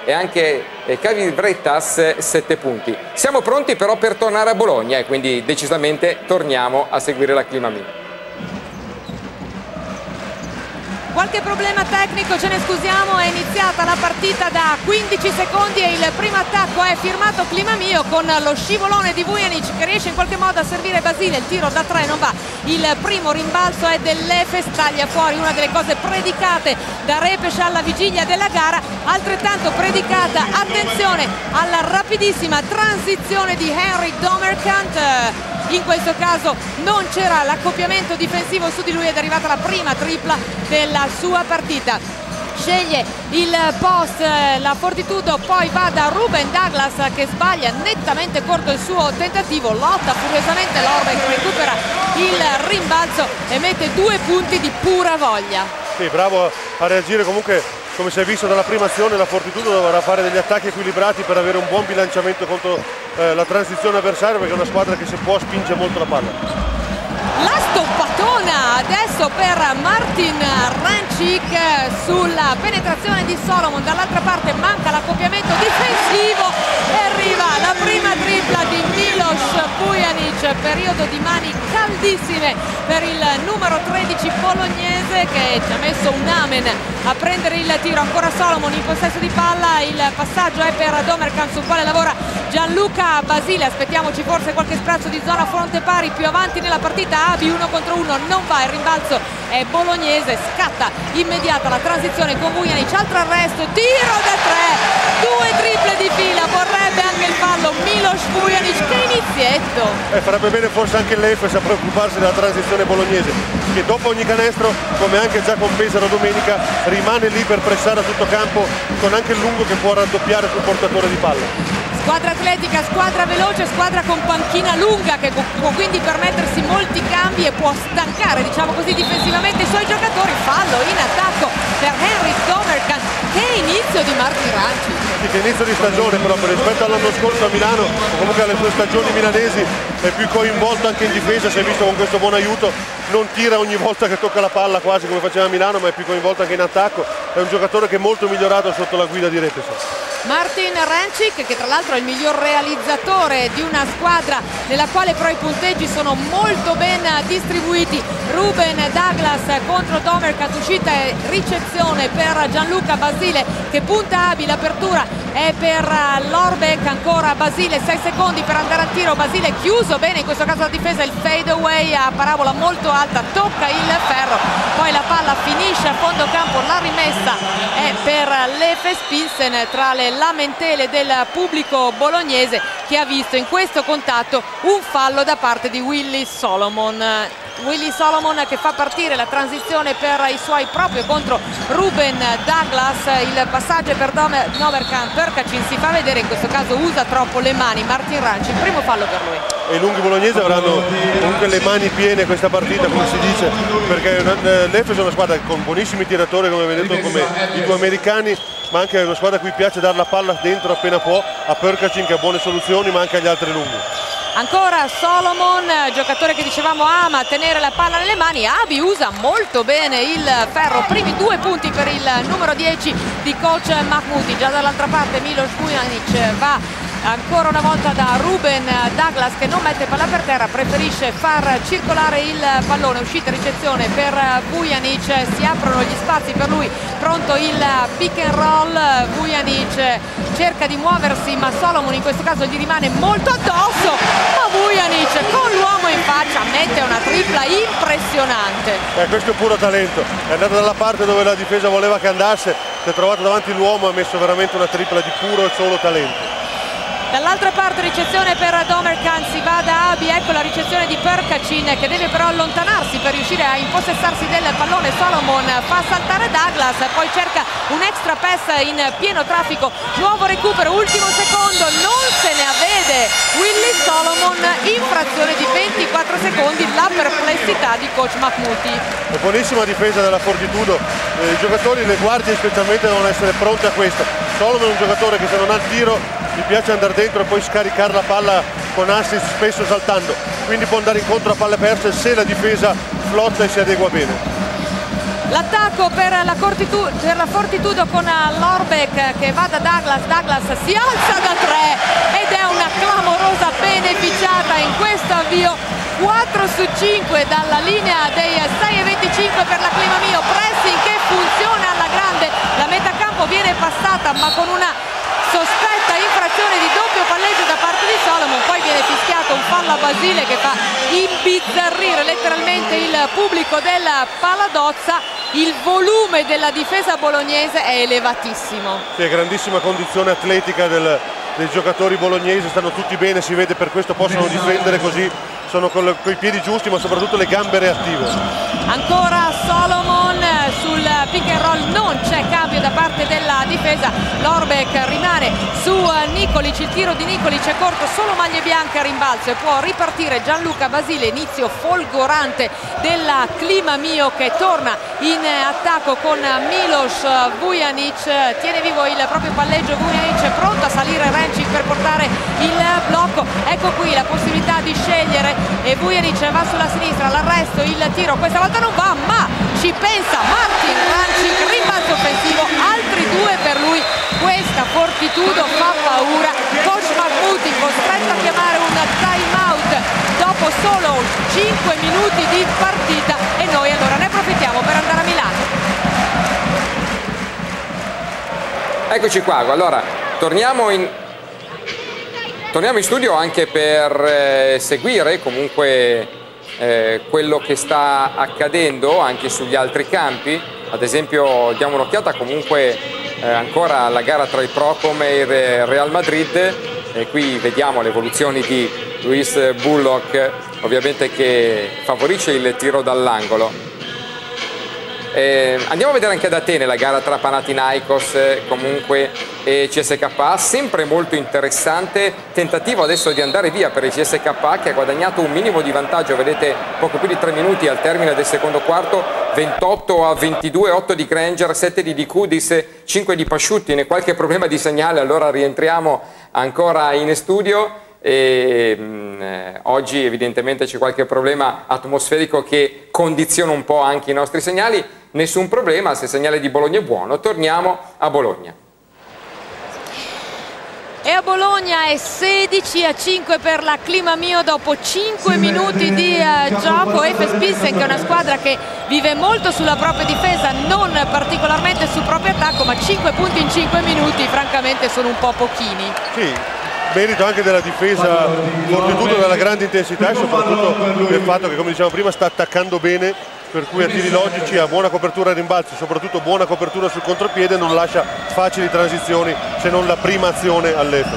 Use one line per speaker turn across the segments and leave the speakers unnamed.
e anche Cavi Freitas 7 punti. Siamo pronti però per tornare a Bologna e quindi decisamente torniamo a seguire la Climamì.
Qualche problema tecnico, ce ne scusiamo, è iniziata la partita da 15 secondi e il primo attacco è firmato Climamio con lo scivolone di Vujanic che riesce in qualche modo a servire Basile, il tiro da 3 non va, il primo rimbalzo è dell'Efes, taglia fuori una delle cose predicate da Repes alla vigilia della gara, altrettanto predicata, attenzione alla rapidissima transizione di Henry Domerkant. In questo caso non c'era l'accoppiamento difensivo su di lui ed è arrivata la prima tripla della sua partita. Sceglie il post la Fortitudo, poi va da Ruben Douglas che sbaglia nettamente corto il suo tentativo, lotta furiosamente Lorbeck, recupera il rimbalzo e mette 2 punti di pura voglia.
Sì, bravo a reagire. Comunque, come si è visto dalla prima azione, la Fortitudo dovrà fare degli attacchi equilibrati per avere un buon bilanciamento contro la transizione avversaria, perché è una squadra che se può spinge molto la palla.
La stoppatona adesso per Martin Rancic sulla penetrazione di Solomon, dall'altra parte manca l'accoppiamento difensivo e arriva la prima tripla di Milos Vujanic, periodo di mani caldissime per il numero 13 bolognese che ci ha messo un amen a prendere il tiro. Ancora Solomon in possesso di palla, il passaggio è per Domerkant sul quale lavora Gianluca Basile, aspettiamoci forse qualche sprazzo di zona fronte pari più avanti nella partita. Abi 1 contro 1, non va, il rimbalzo è bolognese, scatta immediata la transizione con Vujanic, altro arresto, tiro da 3, 2 triple di fila, vorrebbe anche il fallo Milos Vujanic, che inizietto!
Farebbe bene forse anche l'Efes a preoccuparsi della transizione bolognese, che dopo ogni canestro, come anche già con Pesaro domenica, rimane lì per pressare a tutto campo con anche il lungo che può raddoppiare sul portatore di palla.
Squadra atletica, squadra veloce, squadra con panchina lunga che può quindi permettersi molti cambi e può stancare, diciamo così, difensivamente i suoi giocatori. Fallo in attacco per Henry Domerkant. Che inizio di Martin Rancic!
Sì, che inizio di stagione proprio rispetto all'anno scorso a Milano, o comunque alle sue stagioni milanesi, è più coinvolto anche in difesa, si è visto con questo buon aiuto, non tira ogni volta che tocca la palla quasi come faceva a Milano, ma è più coinvolto anche in attacco, è un giocatore che è molto migliorato sotto la guida di Repes.
Martin Rancic, che tra l'altro è il miglior realizzatore di una squadra nella quale però i punteggi sono molto ben distribuiti. Ruben Douglas contro Domerkant, uscita e ricezione per Gianluca Basile che punta Abi, l'apertura è per Lorbeck, ancora Basile, 6 secondi per andare al tiro, Basile chiuso bene in questo caso la difesa, il fade away a parabola molto alta, tocca il ferro, poi la palla finisce a fondo campo, la rimessa è per l'Efes Pilsen tra le lamentele del pubblico bolognese che ha visto in questo contatto un fallo da parte di Willy Solomon. Willy Solomon che fa partire la transizione per i suoi proprio contro Ruben Douglas, il passaggio è per Domerkant, Perkacin si fa vedere, in questo caso usa troppo le mani Martin Rancic, il primo fallo per lui.
E i lunghi bolognesi avranno comunque le mani piene questa partita, come si dice, perché l'Efes è una squadra con buonissimi tiratori, come avete detto, come i due americani, ma anche una squadra a cui piace dare la palla dentro appena può, a Perkacin che ha buone soluzioni, ma anche agli altri lunghi.
Ancora Solomon, giocatore che dicevamo ama tenere la palla nelle mani. Abi usa molto bene il ferro, primi 2 punti per il numero 10 di coach Mahmouti. Già dall'altra parte Milos Vujanic va ancora una volta da Ruben Douglas che non mette palla per terra, preferisce far circolare il pallone, uscita e ricezione per Vujanic, si aprono gli spazi per lui, pronto il pick and roll, Vujanic cerca di muoversi ma Solomon in questo caso gli rimane molto addosso, ma Vujanic con l'uomo in faccia mette una tripla impressionante.
Questo è puro talento, è andato dalla parte dove la difesa voleva che andasse, si è trovato davanti l'uomo e ha messo veramente una tripla di puro e solo talento.
Dall'altra parte ricezione per Domerkant, si va da Abi, ecco la ricezione di Perkacin che deve però allontanarsi per riuscire a impossessarsi del pallone. Solomon fa saltare Douglas, poi cerca un extra pass in pieno traffico, nuovo recupero, ultimo secondo, non se ne avvede Willy Solomon, infrazione di 24 secondi, la perplessità di coach Mahmouti.
Buonissima difesa della Fortitudo, i giocatori, le guardie specialmente devono essere pronte a questo. Solomon è un giocatore che se non ha il tiro gli piace andare dentro e poi scaricare la palla con assist, spesso saltando, quindi può andare incontro a palle perse se la difesa flotta e si adegua bene.
L'attacco per la Fortitudo con Lorbeck che va da Douglas si alza da 3 ed è una clamorosa beneficiata in questo avvio. 4 su 5 dalla linea dei 6,25 per la Clima Mio, pressing che funziona alla grande, la metà campo viene passata ma con una sospetta infrazione di doppio palleggio da parte di Solomon, poi viene fischiato un fallo a Basile che fa imbizzarrire letteralmente il pubblico della Paladozza. Il volume della difesa bolognese è elevatissimo.
Sì, grandissima condizione atletica dei giocatori bolognesi, stanno tutti bene, si vede, per questo possono difendere così, sono con i piedi giusti ma soprattutto le gambe reattive.
Ancora Solomon sul pick and roll, non c'è cambio da parte della difesa, Lorbeck rimane su Nikolic, il tiro di Nikolic è corto, solo maglie bianche a rimbalzo e può ripartire Gianluca Basile. Inizio folgorante della Clima Mio che torna in attacco con Milos Vujanic, tiene vivo il proprio palleggio Vujanic, è pronto a salire Rencic per portare il blocco. Ecco qui la possibilità di scegliere e Vujanic va sulla sinistra, l'arresto, il tiro questa volta non va ma ci pensa Martin Rencic, rimbalzo offensivo, altri 2 per lui. Questa Fortitudo fa paura, coach Mahmouti costretto a chiamare un time out dopo solo 5 minuti di partita e noi allora ne approfittiamo per andare a Milano.
Eccoci qua, allora torniamo in studio anche per seguire comunque quello che sta accadendo anche sugli altri campi. Ad esempio diamo un'occhiata comunque ancora alla gara tra il Procom e il Real Madrid e qui vediamo le evoluzioni di Luis Bullock, ovviamente che favorisce il tiro dall'angolo. Andiamo a vedere anche ad Atene la gara tra Panathinaikos comunque e CSKA, sempre molto interessante, tentativo adesso di andare via per il CSKA che ha guadagnato un minimo di vantaggio, vedete poco più di 3 minuti al termine del secondo quarto, 28-22, 8 di Granger, 7 di Kudis, 5 di Pasciutin, qualche problema di segnale, allora rientriamo ancora in studio. E oggi evidentemente c'è qualche problema atmosferico che condiziona un po' anche i nostri segnali, nessun problema, se il segnale di Bologna è buono torniamo a Bologna.
E a Bologna è 16-5 per la Clima Mio dopo 5 minuti di gioco. Efes Pilsen che è una squadra che vive molto sulla propria difesa, non particolarmente sul proprio attacco, ma 5 punti in 5 minuti francamente sono un po' pochini.
Sì, merito anche della difesa Fortitudo, dalla grande intensità e soprattutto del fatto che, come dicevamo prima, sta attaccando bene, per cui a tiri logici, ha buona copertura ai rimbalzi, soprattutto buona copertura sul contropiede, non lascia facili transizioni se non la prima azione all'Efes.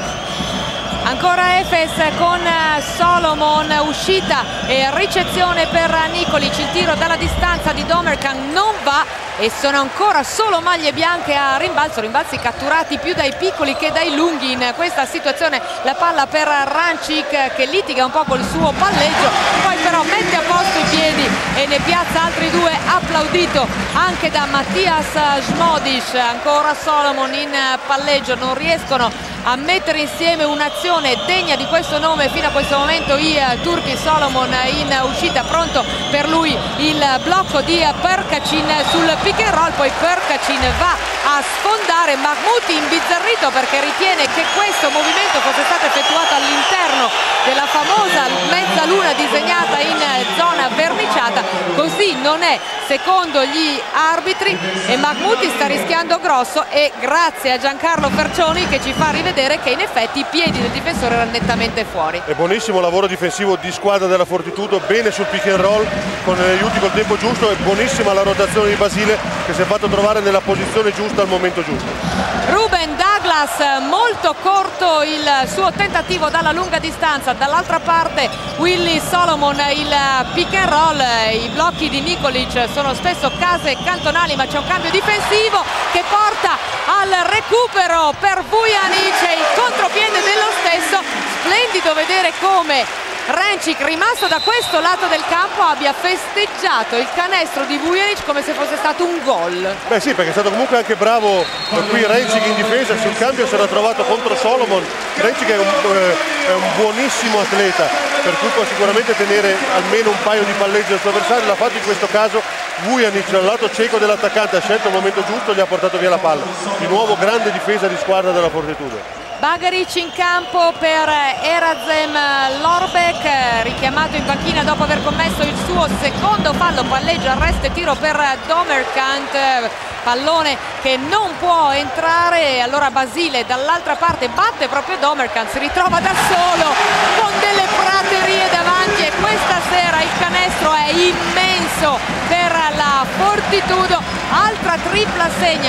Ancora Efes con Solomon, uscita e ricezione per Nikolic, il tiro dalla distanza di Domerkan non va e sono ancora solo maglie bianche a rimbalzo, rimbalzi catturati più dai piccoli che dai lunghi in questa situazione. La palla per Rencic che litiga un po' col suo palleggio, poi però mette a posto i piedi e ne piazza altri 2, applaudito anche da Mattias Smodic. Ancora Solomon in palleggio, non riescono a mettere insieme un'azione degna di questo nome fino a questo momento i turchi. Solomon in uscita, pronto per lui il blocco di Perkacin sul pick and roll, poi Perkacin va a sfondare, Mahmouti imbizzarrito perché ritiene che questo movimento fosse stato effettuato all'interno della famosa mezzaluna disegnata in zona verniciata, così non è secondo gli arbitri e Mahmouti sta rischiando grosso e grazie a Giancarlo Fercioni che ci fa rivedere che in effetti i piedi del difensore erano nettamente fuori.
È buonissimo lavoro difensivo di squadra della Fortitudo, bene sul pick and roll con gli aiuti col tempo giusto, e buonissima la rotazione di Basile che si è fatto trovare nella posizione giusta al momento giusto.
Ruben Douglas, molto corto il suo tentativo dalla lunga distanza, dall'altra parte Willy Solomon, il pick and roll, i blocchi di Nikolic sono spesso case cantonali ma c'è un cambio difensivo che porta al recupero per Vujanic, il contropiede dello stesso, splendido vedere come Rencic, rimasto da questo lato del campo, abbia festeggiato il canestro di Vujanic come se fosse stato un gol.
Beh sì, perché è stato comunque anche bravo qui Rencic in difesa, sul cambio si era trovato contro Solomon. Rencic è un buonissimo atleta, per cui può sicuramente tenere almeno un paio di palleggi al suo avversario, l'ha fatto in questo caso Vujanic dal lato cieco dell'attaccante ha scelto il momento giusto, gli ha portato via la palla. Di nuovo grande difesa di squadra della Fortitudo.
Bagaric in campo per Erazem Lorbek, richiamato in panchina dopo aver commesso il suo secondo fallo. Palleggio, arresto e tiro per Domerkant, pallone che non può entrare. Allora Basile dall'altra parte batte proprio Domerkant, si ritrova da solo con delle praterie davanti e questa sera il canestro è immenso per la Fortitudo. Altra tripla segna,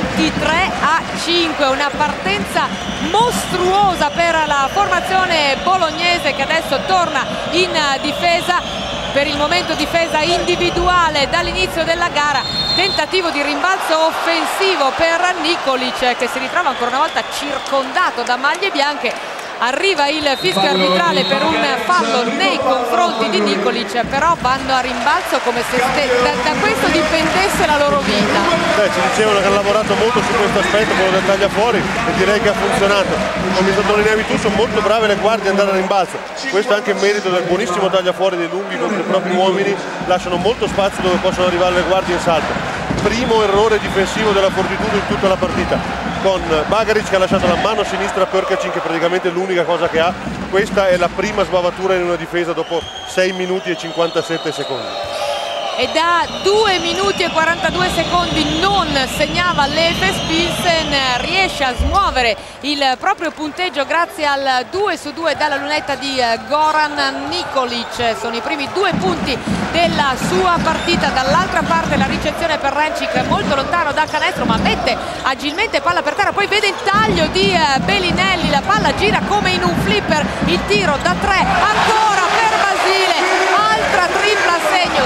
23-5, una partenza mostruosa per la formazione bolognese che adesso torna in difesa. Per il momento difesa individuale dall'inizio della gara, tentativo di rimbalzo offensivo per Nikolic che si ritrova ancora una volta circondato da maglie bianche. Arriva il fischio arbitrale per un fallo nei confronti di Nikolic, però vanno a rimbalzo come se da questo dipendesse la loro vita.
Ci dicevano che hanno lavorato molto su questo aspetto, quello del tagliafuori, e direi che ha funzionato. Come sottolineavi tu, sono molto brave le guardie ad andare a rimbalzo. Questo è anche in merito del buonissimo tagliafuori dei lunghi contro i propri uomini, lasciano molto spazio dove possono arrivare le guardie in salto. Primo errore difensivo della Fortitudo in tutta la partita, con Bagaric che ha lasciato la mano sinistra a Perkacin, che è praticamente l'unica cosa che ha. Questa è la prima sbavatura in una difesa dopo 6 minuti e 57 secondi.
E da 2 minuti e 42 secondi non segnava l'Efes. Pilsen riesce a smuovere il proprio punteggio grazie al 2-2 dalla lunetta di Goran Nikolic. Sono i primi 2 punti della sua partita. Dall'altra parte la ricezione per Rencic, molto lontano dal canestro, ma mette agilmente palla per terra, poi vede il taglio di Bellinelli, la palla gira come in un flipper, il tiro da 3 ancora per Basile, altra tripla segno,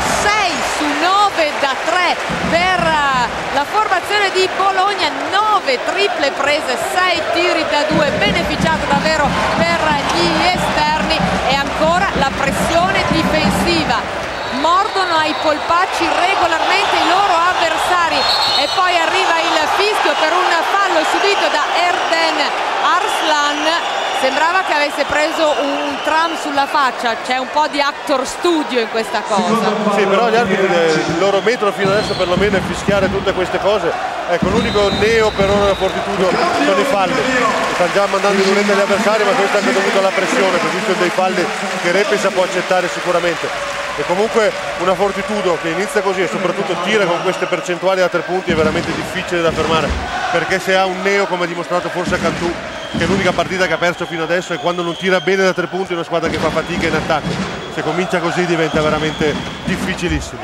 6/9 da 3 per la formazione di Bologna, 9 triple prese, 6 tiri da 2, beneficiato davvero per gli esterni. E ancora la pressione difensiva, mordono ai polpacci regolarmente i loro avversari e poi arriva il fischio per un fallo subito da Erden Arslan. Sembrava che avesse preso un tram sulla faccia, c'è un po' di actor studio in questa cosa.
Sì, però gli arbitri, il loro metodo fino adesso perlomeno è fischiare tutte queste cose. Ecco, l'unico neo per ora della Fortitudo sono i falli. Stanno già mandando in lunetta gli avversari, ma questo è anche dovuto alla pressione, così sono dei falli che Repesa può accettare sicuramente. E comunque una Fortitudo che inizia così e soprattutto tira con queste percentuali da 3 punti è veramente difficile da fermare, perché se ha un neo, come ha dimostrato forse a Cantù, che l'unica partita che ha perso fino adesso è quando non tira bene da 3 punti, una squadra che fa fatica in attacco. Se comincia così diventa veramente difficilissimo.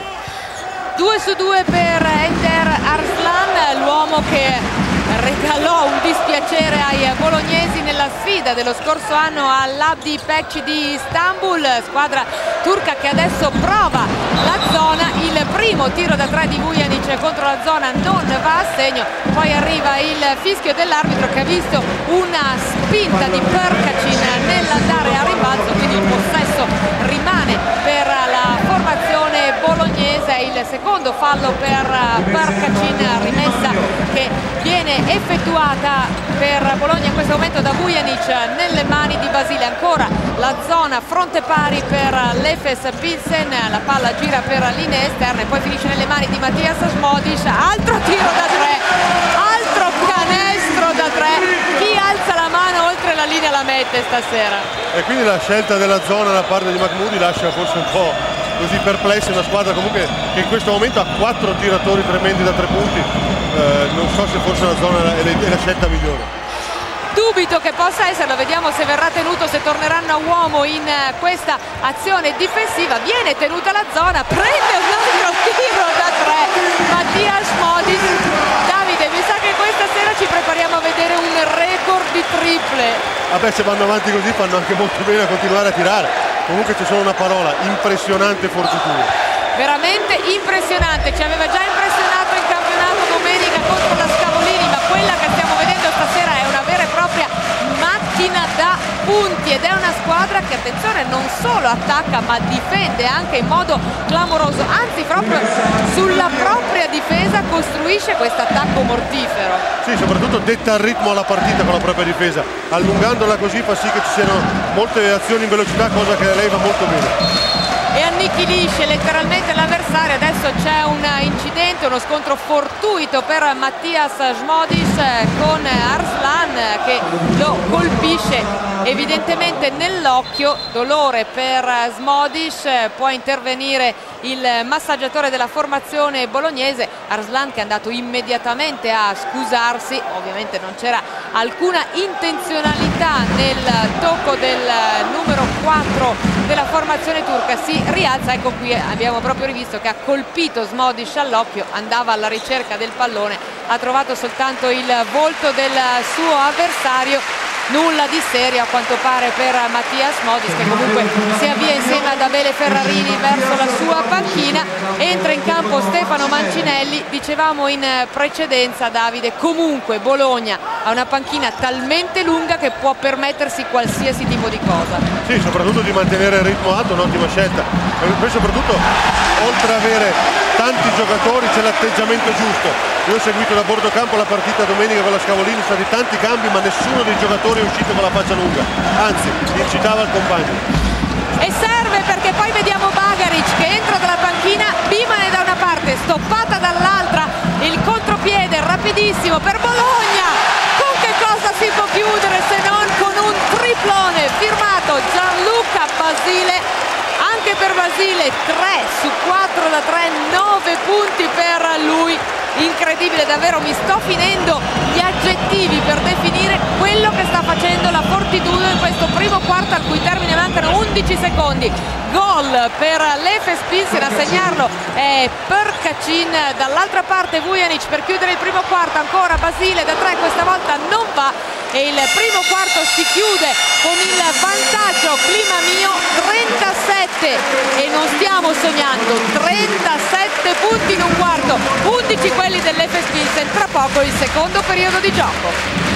2/2 per Ender Arslan, l'uomo che regalò un dispiacere ai bolognesi nella sfida dello scorso anno all'Abdi Pekci di Istanbul, squadra turca che adesso prova la zona. Il primo tiro da 3 di Vujanic contro la zona non va a segno, poi arriva il fischio dell'arbitro che ha visto una spinta di Perkacin nell'andare a rimbalzo, quindi il possesso rimane per la formazione bolognese. Il secondo fallo per Perkacin, rimessa che viene effettuata per Bologna in questo momento da Vujanic nelle mani di Basile. Ancora la zona fronte pari per l'Efes Pilsen, la palla gira per linee esterne, poi finisce nelle mani di Mattias Smodic. Altro tiro da 3, altro canestro da 3. Chi alza la mano oltre la linea la mette stasera.
E quindi la scelta della zona da parte di Mahmoudi lascia forse un po' così perplessi una squadra comunque che in questo momento ha 4 tiratori tremendi da 3 punti. Non so se forse la zona è la scelta migliore.
Dubito che possa esserlo, vediamo se verrà tenuto, se torneranno a uomo in questa azione difensiva. Viene tenuta la zona, prende un altro tiro da 3 Mattias Smodic. Davide, mi sa che questa sera ci prepariamo a vedere un record di triple.
Vabbè, se vanno avanti così fanno anche molto bene a continuare a tirare. Comunque c'è solo una parola: impressionante Fortitudo.
Veramente impressionante, ci aveva già impressionato in campionato domenica contro la Scavolini, ma quella che stiamo vedendo stasera è una vera e propria macchina da punti ed è una squadra che, attenzione, non solo attacca ma difende anche in modo clamoroso, anzi proprio sulla propria difesa costruisce questo attacco mortifero.
Sì, soprattutto detta il ritmo alla partita con la propria difesa, allungandola così fa sì che ci siano molte azioni in velocità, cosa che lei va molto bene.
E annichilita annichilisce letteralmente l'avversario. Adesso c'è un incidente, uno scontro fortuito per Mattias Smodiš con Arslan che lo colpisce evidentemente nell'occhio. Dolore per Smodiš, può intervenire il massaggiatore della formazione bolognese. Arslan che è andato immediatamente a scusarsi, ovviamente non c'era alcuna intenzionalità nel tocco del numero 4 della formazione turca. Si rialza, ecco qui abbiamo proprio rivisto che ha colpito Smodiš all'occhio, andava alla ricerca del pallone, ha trovato soltanto il volto del suo avversario. Nulla di serio a quanto pare per Mattias Smodiš, che comunque si avvia insieme ad Abele Ferrarini verso la sua panchina. Entra in campo Stefano Mancinelli. Dicevamo in precedenza, Davide, comunque Bologna ha una panchina talmente lunga che può permettersi qualsiasi tipo di cosa.
Sì, soprattutto di mantenere il ritmo alto, un'ottima scelta. E poi soprattutto, oltre ad avere tanti giocatori, c'è l'atteggiamento giusto. Io ho seguito da bordo campo la partita domenica con la Scavolini, sono stati tanti cambi ma nessuno dei giocatori è uscito con la faccia lunga, anzi incitava il compagno.
E serve, perché poi vediamo Bagaric che entra dalla panchina, Bimane da una parte, stoppata dall'altra, il contropiede rapidissimo per Bologna. Con che cosa si può chiudere se non con un triplone firmato Gianluca Basile? Anche per Basile 3 su 4 da 3, 9 punti per lui. Incredibile, davvero, mi sto finendo gli aggettivi per definire quello che sta facendo la Fortitudo in questo primo quarto, al cui termine mancano 11 secondi. Gol per l'Efes Pilsen, a segnarlo è Prkacin, dall'altra parte Vujanic per chiudere il primo quarto, ancora Basile da 3, questa volta non va e il primo quarto si chiude con il vantaggio Clima Mio 37, e non stiamo sognando, 37 punti in un quarto, 11 quelli dell'Efes Pilsen. Tra poco il secondo periodo di gioco.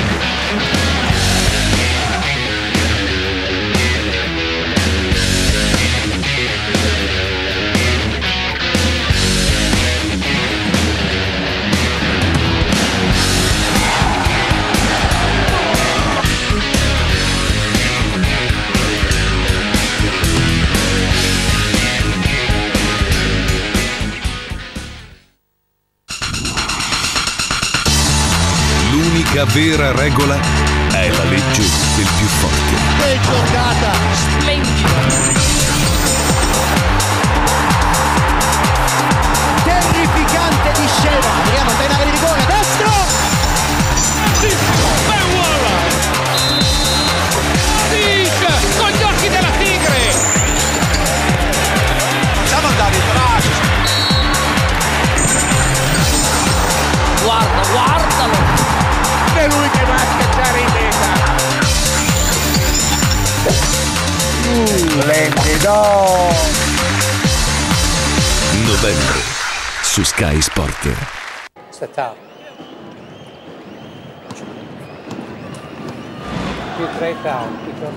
L'unica vera regola è la legge del più forte.
Che giocata splendida! Terrificante discesa. Vediamo appena per il rigore, destro!
Dic con gli occhi della tigre!
Facciamo andare in braccio!
Guardalo! È lui che va a schiacciare in meta!
Splendido!
Novembre su Sky Sport.
Setup. Più 3 down,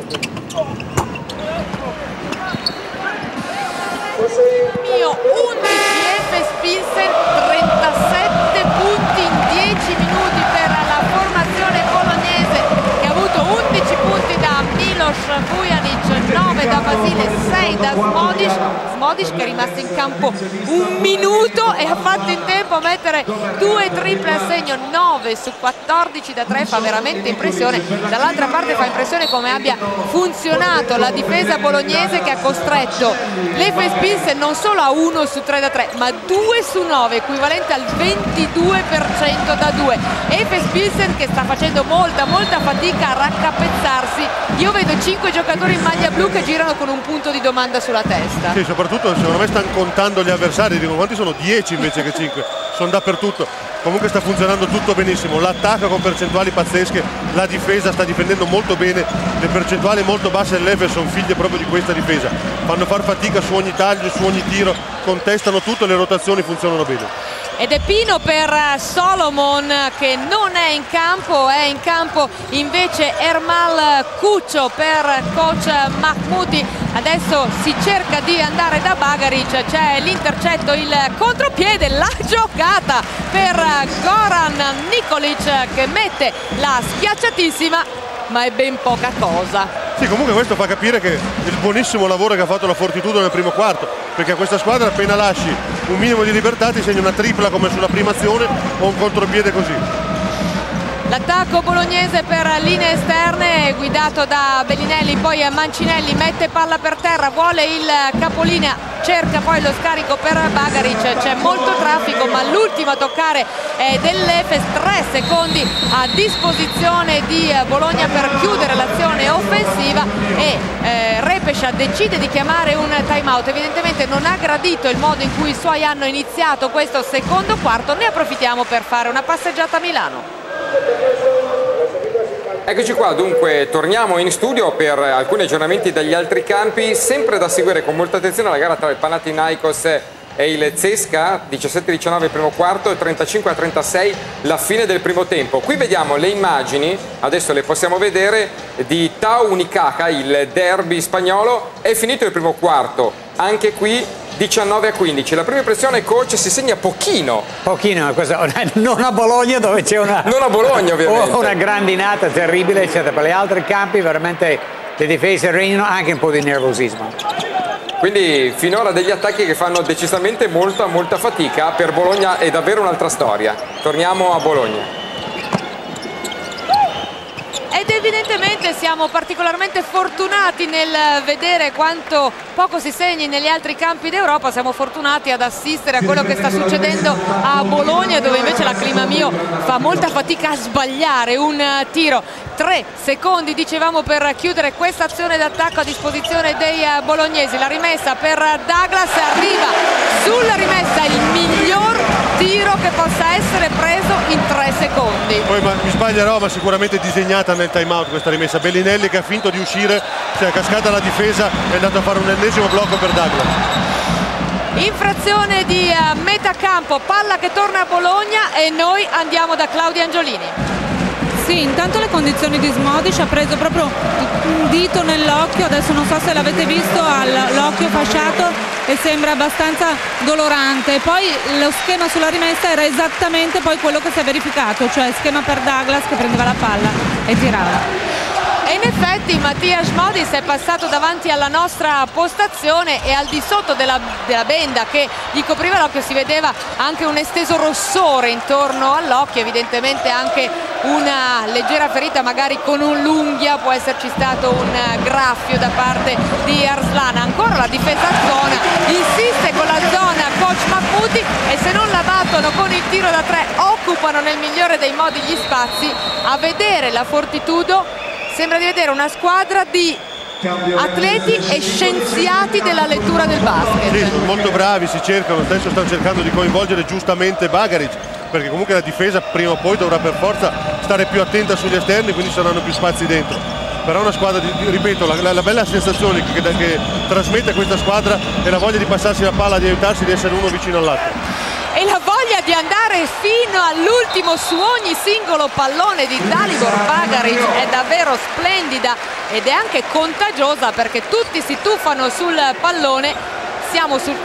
Mio 11 Efes Pilsen, 37 punti in 10 minuti per la formazione bolognese, che ha avuto 11 punti da Milos Vujanic, 9 da Basile, 6 da Smodiš che è rimasto in campo un minuto e ha fatto in tempo a mettere 2 triple a segno, 9 su 14 da 3, fa veramente impressione. Dall'altra parte fa impressione come abbia funzionato la difesa bolognese, che ha costretto l'Efes Pilsen non solo a 1 su 3 da 3 ma 2 su 9, equivalente al 22% da 2. Efes Pilsen che sta facendo molta fatica a raccapezzarsi. Io vedo 5 giocatori in maglia blu che girano con un punto di domanda sulla testa.
Sì, soprattutto secondo me stanno contando gli avversari, dicono quanti sono, 10 invece che 5, sono dappertutto. Comunque sta funzionando tutto benissimo, l'attacco con percentuali pazzesche, la difesa sta difendendo molto bene, le percentuali molto basse dell'Efes sono figlie proprio di questa difesa, fanno far fatica su ogni taglio, su ogni tiro, contestano tutto, le rotazioni funzionano bene.
Ed è Pino per Solomon che non è in campo invece Ermal Cuccio per coach Mahmouti. Adesso si cerca di andare da Bagaric, c'è l'intercetto, il contropiede, la giocata per Goran Nikolic che mette la schiacciatissima, ma è ben poca cosa.
Sì, comunque questo fa capire che il buonissimo lavoro che ha fatto la Fortitudo nel primo quarto, perché a questa squadra appena lasci un minimo di libertà ti segna una tripla come sulla prima azione o un contropiede così.
L'attacco bolognese per linee esterne guidato da Bellinelli, poi Mancinelli mette palla per terra, vuole il capolinea, cerca poi lo scarico per Bagaric, c'è molto traffico ma l'ultimo a toccare è dell'Efes, 3 secondi a disposizione di Bologna per chiudere l'azione offensiva e Repescia decide di chiamare un time out, evidentemente non ha gradito il modo in cui i suoi hanno iniziato questo secondo quarto, ne approfittiamo per fare una passeggiata a Milano.
Eccoci qua, dunque torniamo in studio per alcuni aggiornamenti dagli altri campi, sempre da seguire con molta attenzione la gara tra il Panathinaikos e il CSKA, 17-19 il primo quarto e 35-36 la fine del primo tempo. Qui vediamo le immagini, adesso le possiamo vedere, di Tau Unicaja, il derby spagnolo. È finito il primo quarto, anche qui 19-15. La prima impressione, coach, si segna pochino.
Pochino, non a Bologna dove c'è una...
Non a Bologna ovviamente.
Una grandinata terribile, eccetera. Per gli altri campi veramente le difese regnano, anche un po' di nervosismo.
Quindi finora degli attacchi che fanno decisamente molta fatica. Per Bologna è davvero un'altra storia. Torniamo a Bologna.
Ed evidentemente siamo particolarmente fortunati nel vedere quanto poco si segni negli altri campi d'Europa, siamo fortunati ad assistere a quello che sta succedendo a Bologna, dove invece la Climamio fa molta fatica a sbagliare un tiro. 3 secondi dicevamo per chiudere questa azione d'attacco a disposizione dei bolognesi, la rimessa per Douglas, arriva sulla rimessa il miglior tiro che possa essere preso in 3 secondi.
Poi mi sbaglierò, ma sicuramente disegnata nel time out questa rimessa. Bellinelli che ha finto di uscire, si è cascata la difesa, è andato a fare un ennesimo blocco per Douglas.
Infrazione di metà campo, palla che torna a Bologna e noi andiamo da Claudia Angiolini.
Sì, intanto le condizioni di Smodic, ha preso proprio un dito nell'occhio, adesso non so se l'avete visto, ha l'occhio fasciato e sembra abbastanza dolorante. Poi lo schema sulla rimessa era esattamente poi quello che si è verificato, cioè schema per Douglas che prendeva la palla e tirava.
E in effetti Mattia Smodic è passato davanti alla nostra postazione e al di sotto della benda che gli copriva l'occhio si vedeva anche un esteso rossore intorno all'occhio, evidentemente anche una leggera ferita magari con un'unghia, può esserci stato un graffio da parte di Arslan. Ancora la difesa a zona, insiste con la zona coach Mahmoudi e se non la battono con il tiro da 3 occupano nel migliore dei modi gli spazi. A vedere la Fortitudo sembra di vedere una squadra di atleti e scienziati della lettura del basket.
Sì, sono molto bravi, si cercano, adesso stanno cercando di coinvolgere giustamente Bagaric, perché comunque la difesa prima o poi dovrà per forza stare più attenta sugli esterni, quindi saranno più spazi dentro. Però è una squadra, ripeto, la bella sensazione che trasmette questa squadra è la voglia di passarsi la palla, di aiutarsi, di essere uno vicino all'altro.
E la voglia di andare fino all'ultimo su ogni singolo pallone di Dalibor Bagaric è davvero splendida ed è anche contagiosa, perché tutti si tuffano sul pallone. Siamo sul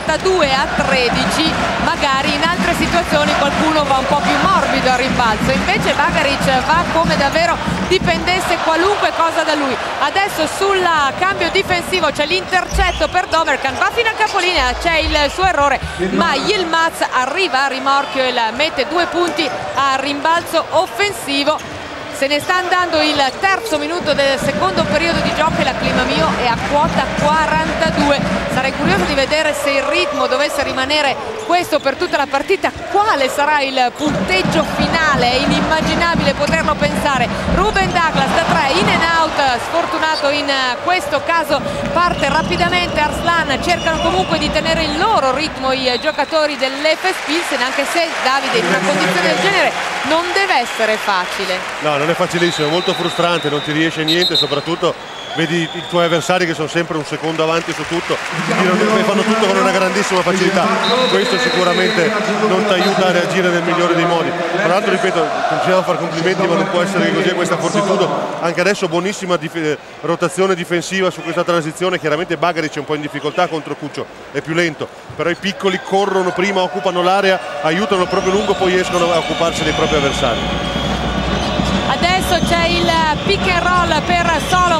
42-13, magari in altre situazioni qualcuno va un po' più morbido al rimbalzo, invece Bagaric va come davvero dipendesse qualunque cosa da lui. Adesso sul cambio difensivo c'è l'intercetto per Domercan, va fino al capolinea, c'è il suo errore, ma Yilmaz arriva a rimorchio e mette 2 punti a rimbalzo offensivo. Se ne sta andando il terzo minuto del secondo periodo di gioco e la Climamio è a quota 42. Sarei curioso di vedere se il ritmo dovesse rimanere questo per tutta la partita, quale sarà il punteggio finale. È inimmaginabile poterlo pensare. Ruben Douglas da 3 in and out, sfortunato in questo caso, parte rapidamente Arslan, cercano comunque di tenere il loro ritmo i giocatori dell'Efes Pilsen, anche se Davide in una condizione del genere non deve essere facile.
No, non è facilissimo, è molto frustrante, non ti riesce niente, soprattutto vedi i tuoi avversari che sono sempre un secondo avanti su tutto, fanno tutto con una grandissima facilità, questo sicuramente non ti aiuta a reagire nel migliore dei modi. Tra l'altro, ripeto, continuiamo a fare complimenti, ma non può essere così questa Fortitudo. Anche adesso buonissima rotazione difensiva su questa transizione. Chiaramente Bagaric è un po' in difficoltà contro Cuccio, è più lento, però i piccoli corrono prima, occupano l'area, aiutano proprio lungo, poi escono a occuparsi dei propri avversari.
Adesso c'è il pick and roll per Solomon, la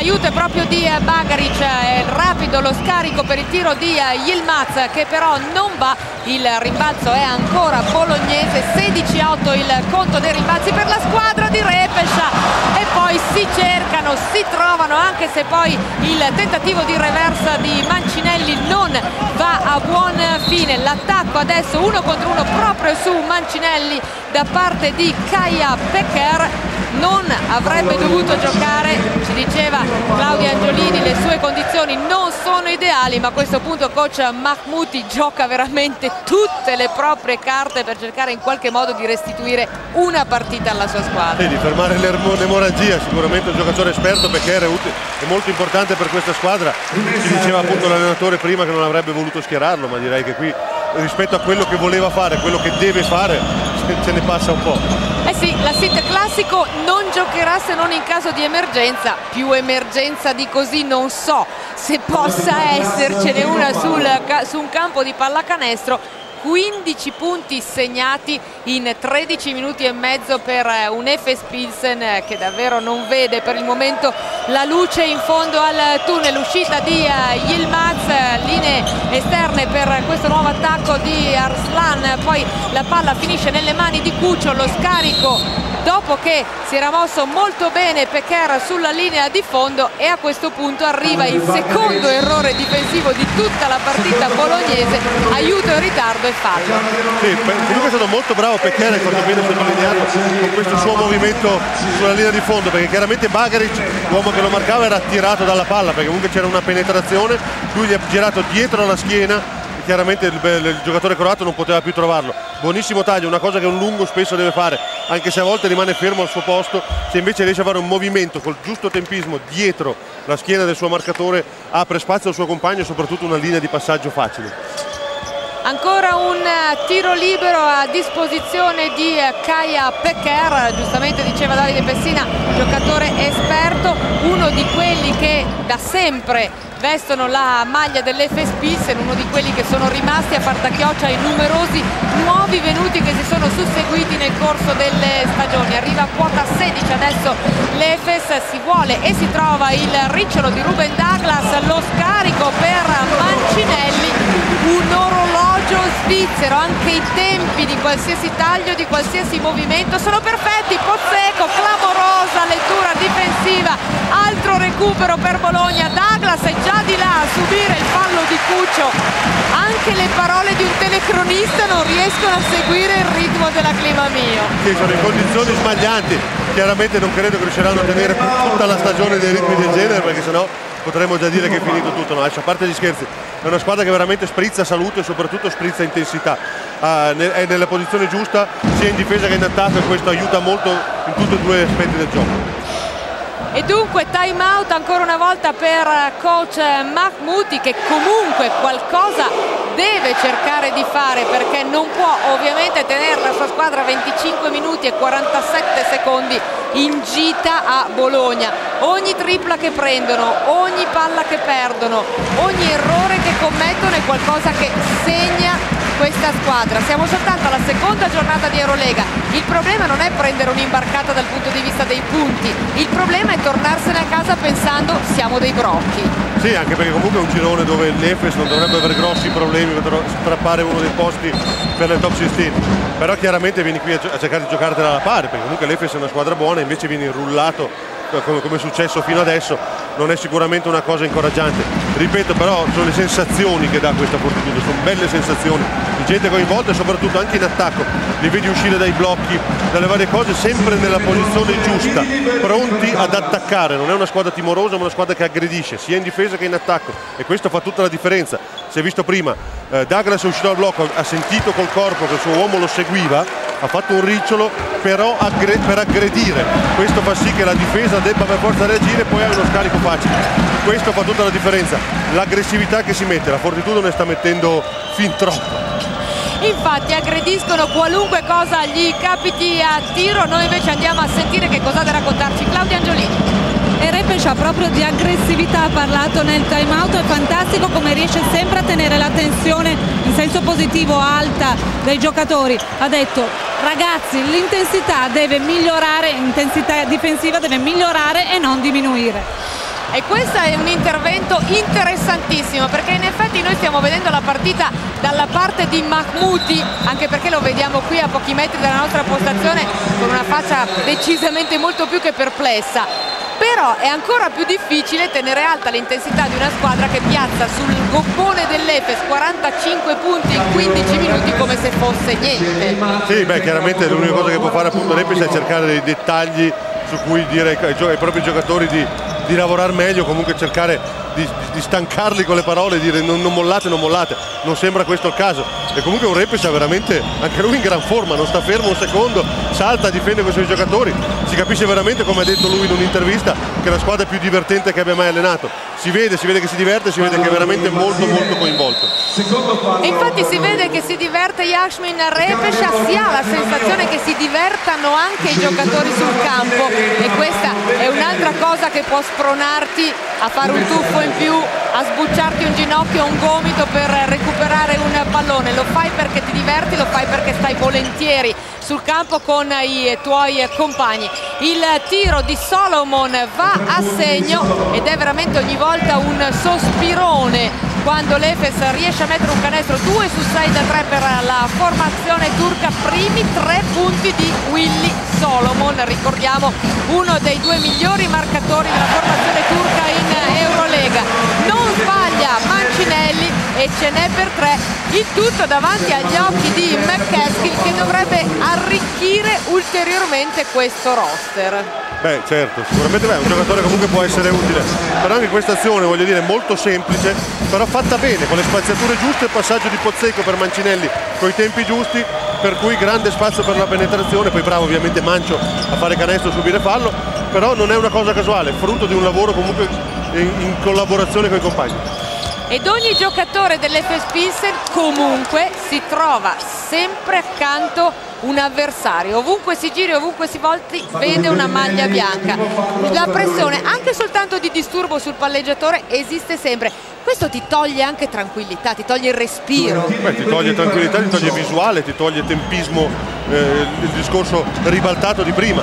l'aiuto è proprio di Bagaric, è rapido lo scarico per il tiro di Yilmaz che però non va, il rimbalzo è ancora bolognese, 16-8 il conto dei rimbalzi per la squadra di Repescia e poi si cercano, si trovano, anche se poi il tentativo di reversa di Mancinelli non va a buon fine. L'attacco adesso 1 contro 1 proprio su Mancinelli da parte di Kaia Pecker, non avrebbe dovuto giocare, ci diceva Claudia Angiolini, le sue condizioni non sono ideali, ma a questo punto coach Mahmouti gioca veramente tutte le proprie carte per cercare in qualche modo di restituire una partita alla sua squadra.
Sì, di fermare l'emorragia, sicuramente un giocatore esperto perché è molto importante per questa squadra. Ci diceva appunto l'allenatore prima che non avrebbe voluto schierarlo, ma direi che qui rispetto a quello che voleva fare, quello che deve fare, ce ne passa un po'.
Eh sì, la SIT classico non giocherà se non in caso di emergenza, più emergenza di così non so se possa essercene una su un campo di pallacanestro. 15 punti segnati in 13 minuti e mezzo per un Efes Pilsen che davvero non vede per il momento la luce in fondo al tunnel. Uscita di Yilmaz, linee esterne per questo nuovo attacco di Arslan, poi la palla finisce nelle mani di Cuccio, lo scarico dopo che si era mosso molto bene Pecker sulla linea di fondo e a questo punto arriva il secondo errore difensivo di tutta la partita bolognese, aiuto in ritardo e fallo.
Sì, comunque è stato molto bravo Pecker, è fatto bene sottolineato con questo suo movimento sulla linea di fondo, perché chiaramente Bagaric, l'uomo che lo marcava, era attirato dalla palla perché comunque c'era una penetrazione, lui gli ha girato dietro la schiena. Chiaramente il giocatore croato non poteva più trovarlo. Buonissimo taglio, una cosa che un lungo spesso deve fare, anche se a volte rimane fermo al suo posto. Se invece riesce a fare un movimento col giusto tempismo dietro la schiena del suo marcatore, apre spazio al suo compagno e soprattutto una linea di passaggio facile.
Ancora un tiro libero a disposizione di Kaia Pecker, giustamente diceva Davide Pessina, giocatore esperto, uno di quelli che da sempre vestono la maglia dell'Efes Pilsen, uno di quelli che sono rimasti a far da chioccia ai numerosi nuovi venuti che si sono susseguiti nel corso delle stagioni. Arriva a quota 16 adesso l'Efes, si vuole e si trova il ricciolo di Ruben Douglas, lo scarico per Mancinelli, un orologio svizzero, anche i tempi di qualsiasi taglio, di qualsiasi movimento sono perfetti. Pozzecco, clamorosa lettura difensiva, altro recupero per Bologna, Douglas è già di là a subire il fallo di Cuccio. Anche le parole di un telecronista non riescono a seguire il ritmo dell'Acclima Mio.
Sì, sono in condizioni sbaglianti, chiaramente non credo che riusciranno a tenere tutta la stagione dei ritmi del genere, perché sennò potremmo già dire che è finito tutto. No, adesso, a parte gli scherzi, è una squadra che veramente sprizza salute e soprattutto sprizza intensità, è nella posizione giusta sia in difesa che in attacco, e questo aiuta molto in tutti e due gli aspetti del gioco.
E dunque time out ancora una volta per coach Mahmouti, che comunque qualcosa deve cercare di fare, perché non può ovviamente tenere la sua squadra 25 minuti e 47 secondi in gita a Bologna. Ogni tripla che prendono, ogni palla che perdono, ogni errore che commettono è qualcosa che segna questa squadra. Siamo soltanto alla seconda giornata di Eurolega. Il problema non è prendere un'imbarcata dal punto di vista dei punti, il problema è tornarsene a casa pensando siamo dei brocchi.
Sì, anche perché comunque è un girone dove l'Efes non dovrebbe avere grossi problemi per strappare uno dei posti per le top 16, però chiaramente vieni qui a cercare di giocartela alla pari, perché comunque l'Efes è una squadra buona, invece vieni rullato come è successo fino adesso. Non è sicuramente una cosa incoraggiante, ripeto, però sono le sensazioni che dà questa fortitudo, sono belle sensazioni di gente coinvolta e soprattutto anche in attacco, li vedi uscire dai blocchi, dalle varie cose, sempre nella posizione giusta, pronti ad attaccare. Non è una squadra timorosa, ma una squadra che aggredisce sia in difesa che in attacco, e questo fa tutta la differenza. Si è visto prima, Douglas è uscito dal blocco, ha sentito col corpo che il suo uomo lo seguiva, ha fatto un ricciolo però per aggredire, questo fa sì che la difesa debba per forza reagire e poi hai uno scarico facile. Questo fa tutta la differenza, l'aggressività che si mette, la Fortitudo ne sta mettendo fin troppo.
Infatti aggrediscono qualunque cosa gli capiti a tiro. Noi invece andiamo a sentire che cosa ha da raccontarci Claudia Angiolini.
E Repescia proprio di aggressività ha parlato nel time out, è fantastico come riesce sempre a tenere la tensione in senso positivo alta dei giocatori. Ha detto ragazzi, l'intensità deve migliorare, l'intensità difensiva deve migliorare e non diminuire.
E questo è un intervento interessantissimo, perché in effetti noi stiamo vedendo la partita dalla parte di Mahmoudi, anche perché lo vediamo qui a pochi metri dalla nostra postazione con una faccia decisamente molto più che perplessa. Però è ancora più difficile tenere alta l'intensità di una squadra che piazza sul gommone dell'Efes 45 punti in 15 minuti come se fosse niente.
Sì, beh, chiaramente l'unica cosa che può fare appunto l'Efes è cercare dei dettagli su cui dire ai propri giocatori di lavorare meglio, comunque cercare di stancarli con le parole, dire non mollate, non mollate. Non sembra questo il caso, e comunque un Repes è veramente anche lui in gran forma, non sta fermo un secondo, salta, difende con i suoi giocatori. Si capisce veramente, come ha detto lui in un'intervista, che è la squadra più divertente che abbia mai allenato. Si vede che si diverte, si vede che è veramente molto coinvolto.
E infatti si vede che si diverte Yasmin Repes, si ha la sensazione che si divertano anche i giocatori sul campo, e questa è un'altra cosa che può spronarti a fare un tuffo in più, a sbucciarti un ginocchio o un gomito per recuperare un pallone. Lo fai perché ti diverti, lo fai perché stai volentieri sul campo con i tuoi compagni. Il tiro di Solomon va a segno ed è veramente ogni volta un sospirone quando l'Efes riesce a mettere un canestro. 2 su 6 da 3 per la formazione turca, primi 3 punti di Willy Solomon, ricordiamo uno dei 2 migliori marcatori della formazione turca in Eurolega. Non sbaglia Mancinelli e ce n'è per 3, il tutto davanti agli occhi di McCaskill, che dovrebbe arricchire ulteriormente questo roster.
Beh, certo, sicuramente un giocatore comunque può essere utile, però anche questa azione, voglio dire, molto semplice, però fatta bene, con le spaziature giuste, il passaggio di Pozzecco per Mancinelli con i tempi giusti, per cui grande spazio per la penetrazione, poi bravo ovviamente Mancio a fare canestro, subire fallo, però non è una cosa casuale, è frutto di un lavoro comunque in collaborazione con i compagni.
Ed ogni giocatore dell'Efes Pilsen comunque si trova sempre accanto un avversario, ovunque si giri, ovunque si volti vede una maglia bianca. La pressione anche soltanto di disturbo sul palleggiatore esiste sempre. Questo ti toglie anche tranquillità, ti toglie il respiro.
Beh, ti toglie tranquillità, ti toglie visuale, ti toglie tempismo, il discorso ribaltato di prima.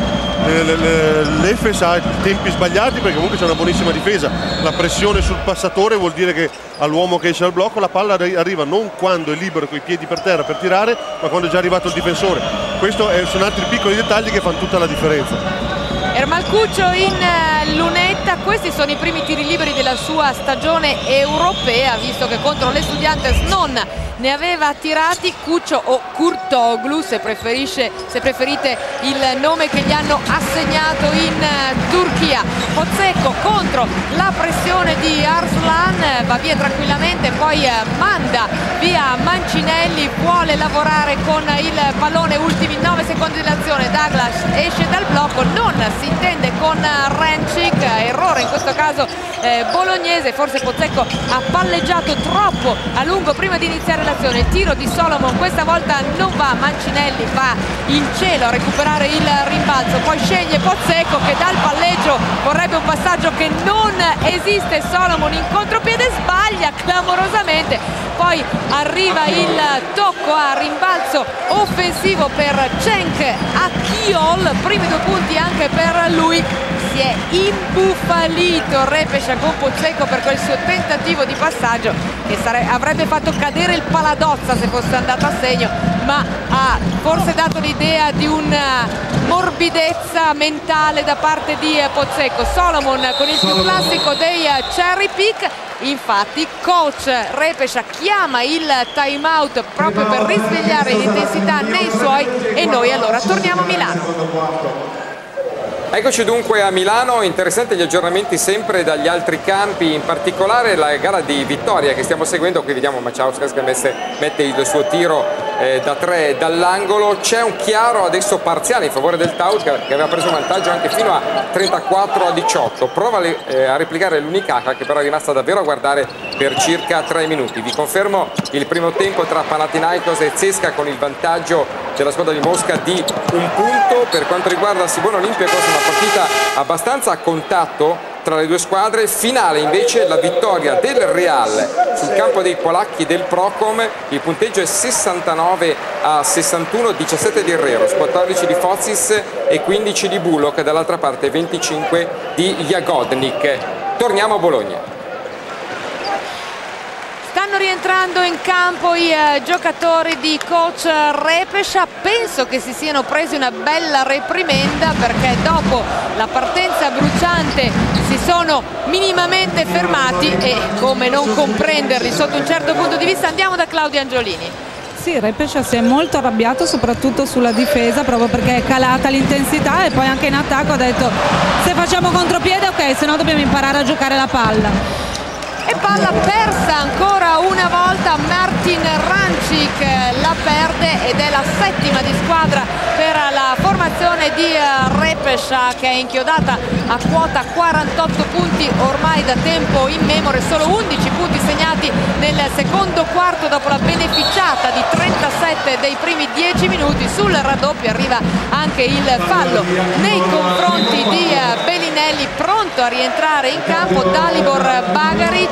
L'Efes ha tempi sbagliati perché comunque c'è una buonissima difesa. La pressione sul passatore vuol dire che all'uomo che esce dal blocco la palla arriva non quando è libero coi piedi per terra per tirare, ma quando è già arrivato il difensore. Questo sono altri piccoli dettagli che fanno tutta la differenza.
Ermal Cuccio in lunetta, questi sono i primi tiri liberi della sua stagione europea, visto che contro le Estudiantes non ne aveva tirati. Cuccio o Kurtoglu, se preferite il nome che gli hanno assegnato in Turchia. Pozzecco contro la pressione di Arslan, va via tranquillamente, poi manda via Mancinelli, vuole lavorare con il pallone, ultimi 9 secondi dell'azione. Douglas esce dal blocco, non si intende con Rencic, errore in questo caso bolognese, forse Pozzecco ha palleggiato troppo a lungo prima di iniziare l'azione. Il tiro di Solomon questa volta non va, Mancinelli va in cielo a recuperare il rimbalzo, poi sceglie Pozzecco che dal palleggio vorrebbe un passaggio che non esiste. Solomon in contropiede sbaglia clamorosamente, poi arriva il tocco a rimbalzo offensivo per Cenk Akiol, primi 2 punti anche per lui. Si è imbufalito Repes con Pozzecco per quel suo tentativo di passaggio che avrebbe fatto cadere il Paladozza se fosse andato a segno, ma ha forse dato l'idea di una morbidezza mentale da parte di Pozzecco. Solomon con il più classico dei cherry pick. Infatti coach Repes chiama il time out proprio per risvegliare l'intensità nei suoi, e noi allora torniamo a Milano.
Eccoci dunque a Milano, interessanti gli aggiornamenti sempre dagli altri campi, in particolare la gara di Vittoria che stiamo seguendo. Qui vediamo Maciauskas che mette il suo tiro da 3 dall'angolo. C'è un chiaro adesso parziale in favore del Taut che aveva preso un vantaggio anche fino a 34-18. Prova a replicare l'Unicaja, che però è rimasta davvero a guardare per circa 3 minuti. Vi confermo il primo tempo tra Panathinaikos e CSKA con il vantaggio della squadra di Mosca di 1 punto. Per quanto riguarda Cibona Olympiacos, una partita abbastanza a contatto tra le due squadre. Finale invece la vittoria del Real sul campo dei polacchi del Procom. Il punteggio è 69-61, 17 di Herreros, 14 di Focis e 15 di Bullock, dall'altra parte 25 di Jagodnik. torniamo a Bologna.
Stanno rientrando in campo i giocatori di coach Repescia. Penso che si siano presi una bella reprimenda, perché dopo la partenza bruciante si sono minimamente fermati, e come non comprenderli sotto un certo punto di vista. Andiamo da Claudia Angiolini.
Sì, Repescia si è molto arrabbiato soprattutto sulla difesa, proprio perché è calata l'intensità, e poi anche in attacco ha detto: se facciamo contropiede ok, se no dobbiamo imparare a giocare la palla.
E palla persa ancora una volta, Martin Rancic la perde, ed è la settima di squadra per la formazione di Repescia, che è inchiodata a quota 48 punti ormai da tempo immemore. Solo 11 punti segnati nel secondo quarto dopo la beneficiata di 37 dei primi 10 minuti. Sul raddoppio arriva anche il fallo nei confronti di Bellinelli, pronto a rientrare in campo Dalibor Bagaric.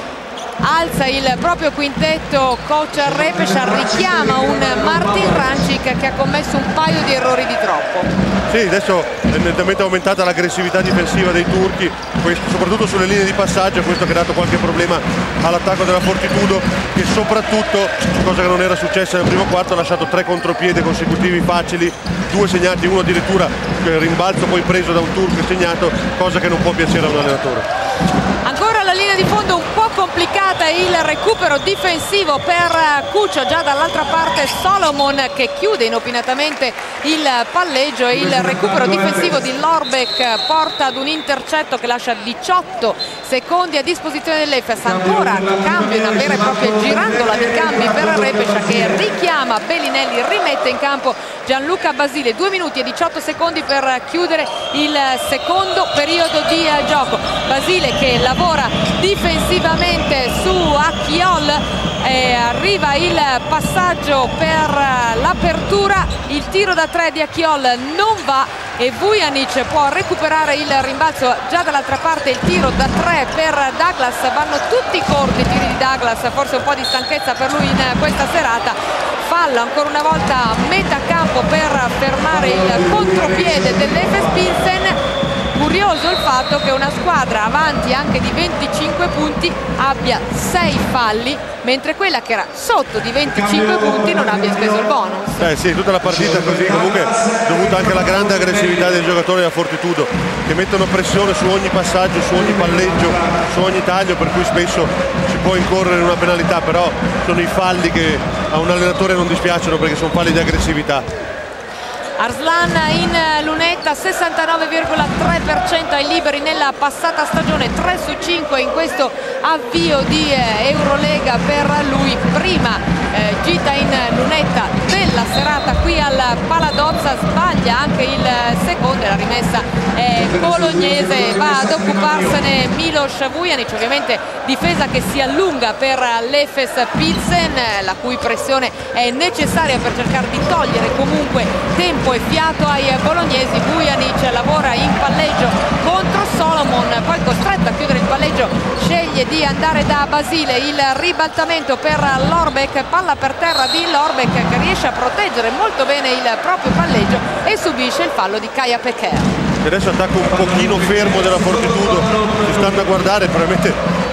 Alza il proprio quintetto coach Repescia, richiama un Martin Rancic che ha commesso un paio di errori di troppo.
Sì, adesso è nettamente aumentata l'aggressività difensiva dei turchi, soprattutto sulle linee di passaggio, questo che ha dato qualche problema all'attacco della Fortitudo, che soprattutto, cosa che non era successa nel primo quarto, ha lasciato 3 contropiede consecutivi facili, 2 segnati, uno addirittura rimbalzo poi preso da un turco e segnato, cosa che non può piacere a un allenatore.
Ancora la linea di fondo un po' complicata, il recupero difensivo per Cuccio, già dall'altra parte Solomon che chiude inopinatamente il palleggio, e il recupero difensivo di Lorbeck porta ad un intercetto che lascia 18 secondi a disposizione dell'Efes. Ancora cambio, una vera e propria girandola di cambi per Repescia, che richiama Bellinelli, rimette in campo Gianluca Basile. 2 minuti e 18 secondi per chiudere il secondo periodo di gioco. Basile che lavora difensivamente su Acchiol, arriva il passaggio per l'apertura, il tiro da 3 di Acchiol non va, e Vujanic può recuperare il rimbalzo già dall'altra parte. Il tiro da 3 per Douglas, vanno tutti corti i tiri di Douglas, forse un po' di stanchezza per lui in questa serata. Fallo ancora una volta a metà campo per fermare il contropiede dell'Efes Pilsen. Curioso il fatto che una squadra avanti anche di 25 punti abbia 6 falli, mentre quella che era sotto di 25 punti non abbia speso il bonus.
Sì, tutta la partita così, comunque dovuta anche alla grande aggressività dei giocatori della Fortitudo, che mettono pressione su ogni passaggio, su ogni palleggio, su ogni taglio, per cui spesso si può incorrere in una penalità, però sono i falli che a un allenatore non dispiacciono, perché sono falli di aggressività.
Arslan in lunetta, 69,3% ai liberi nella passata stagione, 3 su 5 in questo avvio di Eurolega per lui. Prima gita in lunetta della serata qui al Paladozza, sbaglia anche il secondo, e la rimessa è bolognese. Va ad occuparsene Milos Vujanic, ovviamente difesa che si allunga per l'Efes Pilsen, la cui pressione è necessaria per cercare di togliere comunque tempo e fiato ai bolognesi. Vujanic lavora in palleggio contro Solomon, poi costretto a chiudere il palleggio sceglie di andare da Basile. Il ribaltamento per Lorbeck, palla per terra di Lorbeck che riesce a proteggere molto bene il proprio palleggio e subisce il fallo di Kaya Peker.
Adesso attacco un pochino fermo della Fortitudo, si stanno a guardare, probabilmente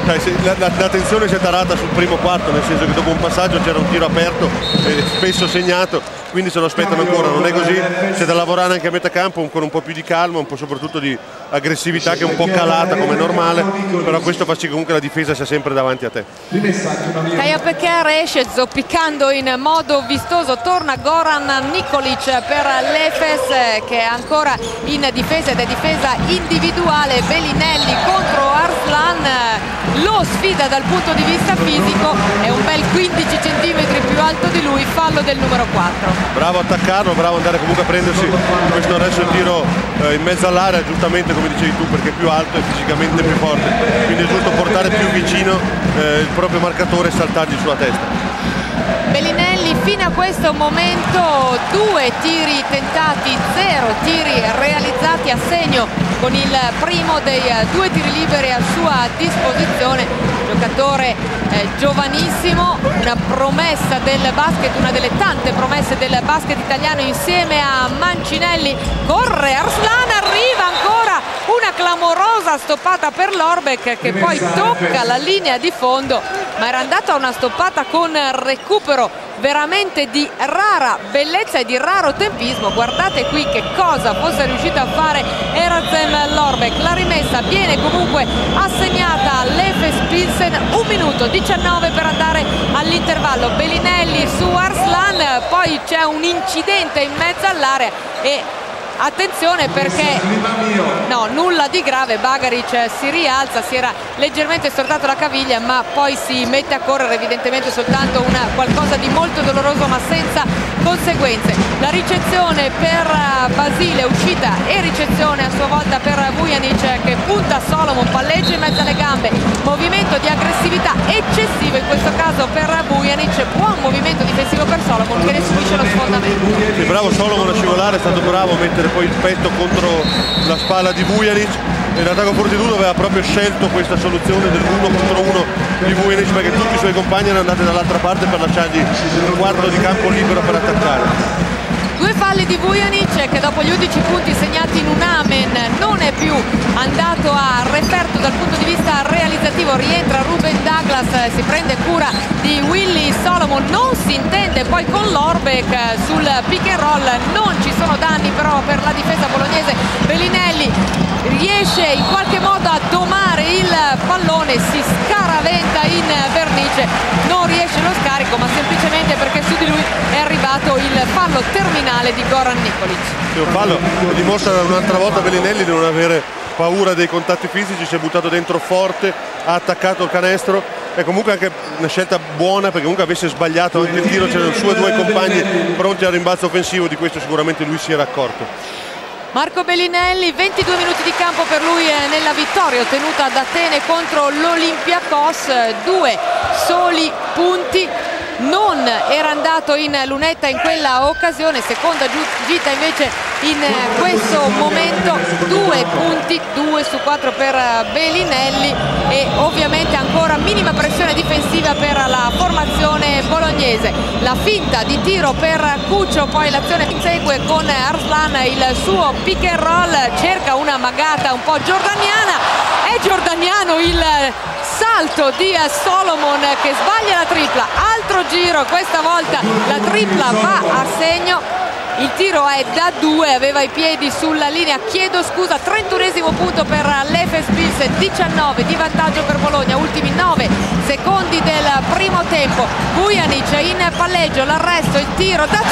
la tensione si è tarata sul primo quarto, nel senso che dopo un passaggio c'era un tiro aperto e spesso segnato, quindi se lo aspettano ancora. Non è così, c'è da lavorare anche a metà campo, ancora un po' più di calma, un po' soprattutto di aggressività che è un po' calata come normale, però questo fa sì che comunque la difesa sia sempre davanti a te.
Kaya Peker esce zoppicando in modo vistoso, torna Goran Nikolic per l'Efes che è ancora in difesa, ed è difesa individuale. Bellinelli contro Arslan, lo sfida dal punto di vista fisico, è un bel 15 centimetri più alto di lui, fallo del numero 4.
Bravo a attaccarlo, bravo ad andare comunque a prendersi questo adesso tiro in mezzo all'area, giustamente come dicevi tu, perché è più alto e fisicamente più forte, quindi è giusto portare più vicino il proprio marcatore e saltargli sulla testa.
Bellinelli fino a questo momento 2 tiri tentati, 0 tiri realizzati a segno, con il primo dei 2 tiri liberi a sua disposizione. Giocatore giovanissimo, una promessa del basket, una delle tante promesse del basket italiano insieme a Mancinelli. Corre Arslan, arriva ancora una clamorosa famosa stoppata per Lorbeck che poi tocca la linea di fondo, ma era andata a una stoppata con recupero veramente di rara bellezza e di raro tempismo. Guardate qui che cosa fosse riuscito a fare Erazem Lorbeck. La rimessa viene comunque assegnata all'Efes Pilsen, 1 minuto 19 per andare all'intervallo. Bellinelli su Arslan, poi c'è un incidente in mezzo all'area e attenzione perché no, nulla di grave, Bagaric si rialza, si era leggermente stortato la caviglia ma poi si mette a correre, evidentemente soltanto qualcosa di molto doloroso ma senza conseguenze. La ricezione per Basile, uscita e ricezione a sua volta per Vujanic che punta Solomon, palleggio in mezzo alle gambe, movimento di aggressività eccessivo in questo caso per Vujanic, buon movimento difensivo per Solomon che ne subisce lo sfondamento.
Sì, bravo Solomon a scivolare, è stato bravo a mettere poi il petto contro la spalla di Vujanic e l'attacco Fortitudo aveva proprio scelto questa soluzione dell'1 contro 1 di Vujanic perché tutti i suoi compagni erano andati dall'altra parte per lasciargli un quadro di campo libero per attaccare.
2 falli di Vujanic che dopo gli 11 punti segnati in un amen non è più andato a referto dal punto di vista realizzativo. Rientra Ruben Douglas, si prende cura di Willy Solomon, non si intende poi con Lorbeck sul pick and roll, non ci sono danni però per la difesa bolognese. Bellinelli riesce in qualche modo a domare il pallone, si scaraventa in vernice, non riesce lo scarico ma semplicemente perché su di lui è arrivato il fallo terminale di Goran Nikolic.
Un fallo che dimostra un'altra volta Bellinelli di non avere paura dei contatti fisici, si è buttato dentro forte, ha attaccato il canestro, è comunque anche una scelta buona perché comunque avesse sbagliato anche il tiro, c'erano i suoi 2 compagni pronti al rimbalzo offensivo, di questo sicuramente lui si era accorto.
Marco Bellinelli, 22 minuti di campo per lui nella vittoria ottenuta ad Atene contro l'Olympiakos, 2 soli punti. Non era andato in lunetta in quella occasione, seconda gita invece in questo momento, 2 punti, 2 su 4 per Bellinelli e ovviamente ancora minima pressione difensiva per la formazione bolognese. La finta di tiro per Cuccio, poi l'azione segue con Arslan, il suo pick and roll, cerca una magata un po' giordaniana, è giordaniano il salto di Solomon che sbaglia la tripla, altro giro, questa volta la tripla va a segno, il tiro è da 2, aveva i piedi sulla linea, chiedo scusa, 31esimo punto per l'Efes Pilsen, 19 di vantaggio per Bologna, ultimi 9 secondi del primo tempo. Vujanic in palleggio, l'arresto, il tiro da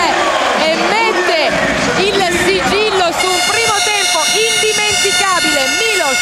3 e mette il sigillo su un primo tempo indimenticabile. Milos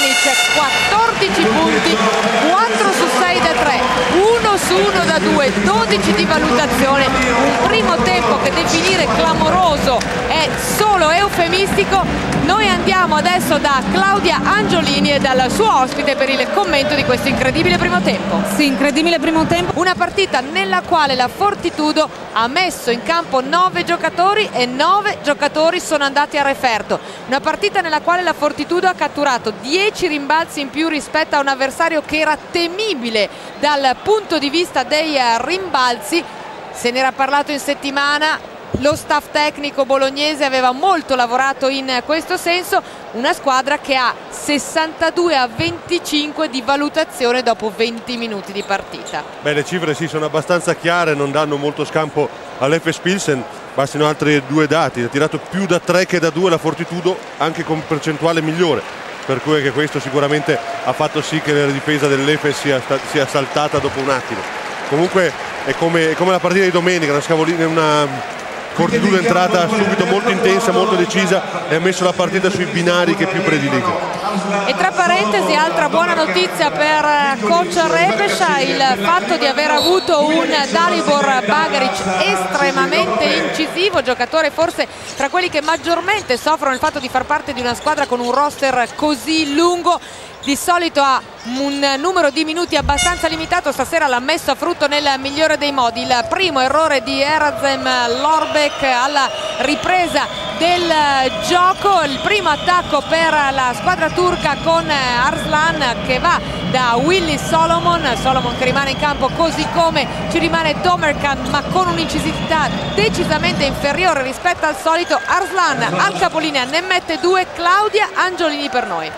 Vujanic 14 punti, 4 su 6 da 3, 1 su 1 da 2, 12 di valutazione, un primo tempo che definire clamoroso è solo eufemistico. Noi andiamo adesso da Claudia Angiolini e dal suo ospite per il commento di questo incredibile primo tempo.
Sì, incredibile primo tempo.
Una partita nella quale la Fortitudo ha messo in campo 9 giocatori e 9 giocatori sono andati a referto. Una partita nella quale la Fortitudo ha catturato 10 rimbalzi in più rispetto a un avversario che era temibile dal punto di vista dei rimbalzi. Se n'era parlato in settimana, lo staff tecnico bolognese aveva molto lavorato in questo senso, una squadra che ha 62 a 25 di valutazione dopo 20 minuti di partita.
Beh, le cifre sì, sono abbastanza chiare, non danno molto scampo all'Efes Pilsen, bastano altri 2 dati, ha tirato più da 3 che da 2 la Fortitudo, anche con percentuale migliore, per cui anche questo sicuramente ha fatto sì che la difesa dell'Efes sia saltata dopo un attimo. Comunque è come la partita di domenica, una Fortitudo è entrata subito molto intensa, molto decisa e ha messo la partita sui binari che più predilige.
E tra parentesi, altra buona notizia per coach Repescia, il fatto di aver avuto un Dalibor Bagaric estremamente incisivo, giocatore forse tra quelli che maggiormente soffrono il fatto di far parte di una squadra con un roster così lungo. Di solito ha un numero di minuti abbastanza limitato, stasera l'ha messo a frutto nel migliore dei modi. Il primo errore di Erazem Lorbeck alla ripresa del gioco, il primo attacco per la squadra turca con Arslan che va da Willy Solomon che rimane in campo, così come ci rimane Domerkan ma con un'incisività decisamente inferiore rispetto al solito. Arslan al capolinea ne mette 2, Claudia Angiolini per noi.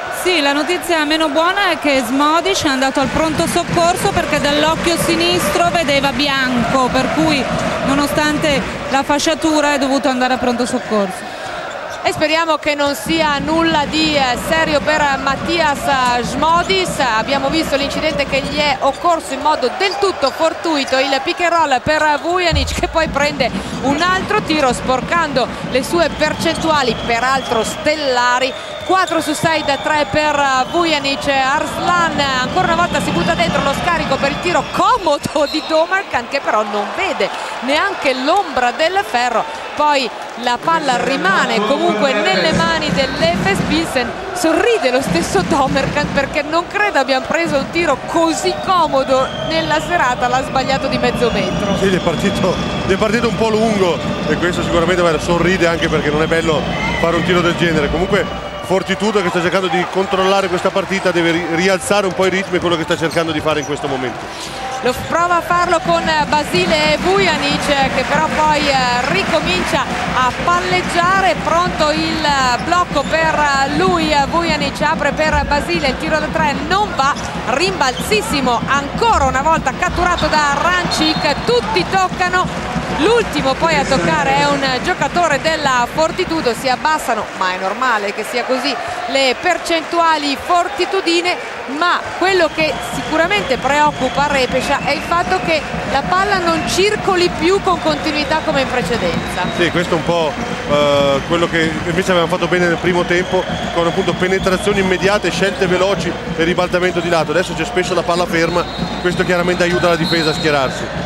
Sì, la notizia meno buona è che Smodic è andato al pronto soccorso perché dall'occhio sinistro vedeva bianco, per cui nonostante la fasciatura è dovuto andare a pronto soccorso.
E speriamo che non sia nulla di serio per Mattias Smodic. Abbiamo visto l'incidente che gli è occorso in modo del tutto fortuito, il pick and roll per Vujanic che poi prende un altro tiro sporcando le sue percentuali peraltro stellari. 4 su 6 da 3 per Vujanic. Arslan ancora una volta si butta dentro lo scarico per il tiro comodo di Domercant che però non vede neanche l'ombra del ferro. Poi la palla rimane comunque nelle mani dell'Efes Pilsen. Sorride lo stesso Domercant perché non credo abbiamo preso un tiro così comodo nella serata, l'ha sbagliato di mezzo metro.
Sì, gli è partito un po' lungo e questo sicuramente sorride anche perché non è bello fare un tiro del genere. Comunque Fortitudo che sta cercando di controllare questa partita deve rialzare un po' i ritmi, quello che sta cercando di fare in questo momento.
Lo prova a farlo con Basile Vujanic che però poi ricomincia a palleggiare. Pronto il blocco per lui, Vujanic apre per Basile, il tiro da 3 non va, rimbalzissimo ancora una volta catturato da Rancic, tutti toccano. L'ultimo poi a toccare è un giocatore della Fortitudo, si abbassano, ma è normale che sia così, le percentuali fortitudine, ma quello che sicuramente preoccupa Repescia è il fatto che la palla non circoli più con continuità come in precedenza.
Sì, questo è un po' quello che invece avevamo fatto bene nel primo tempo, con appunto penetrazioni immediate, scelte veloci e ribaltamento di lato. Adesso c'è spesso la palla ferma, questo chiaramente aiuta la difesa a schierarsi.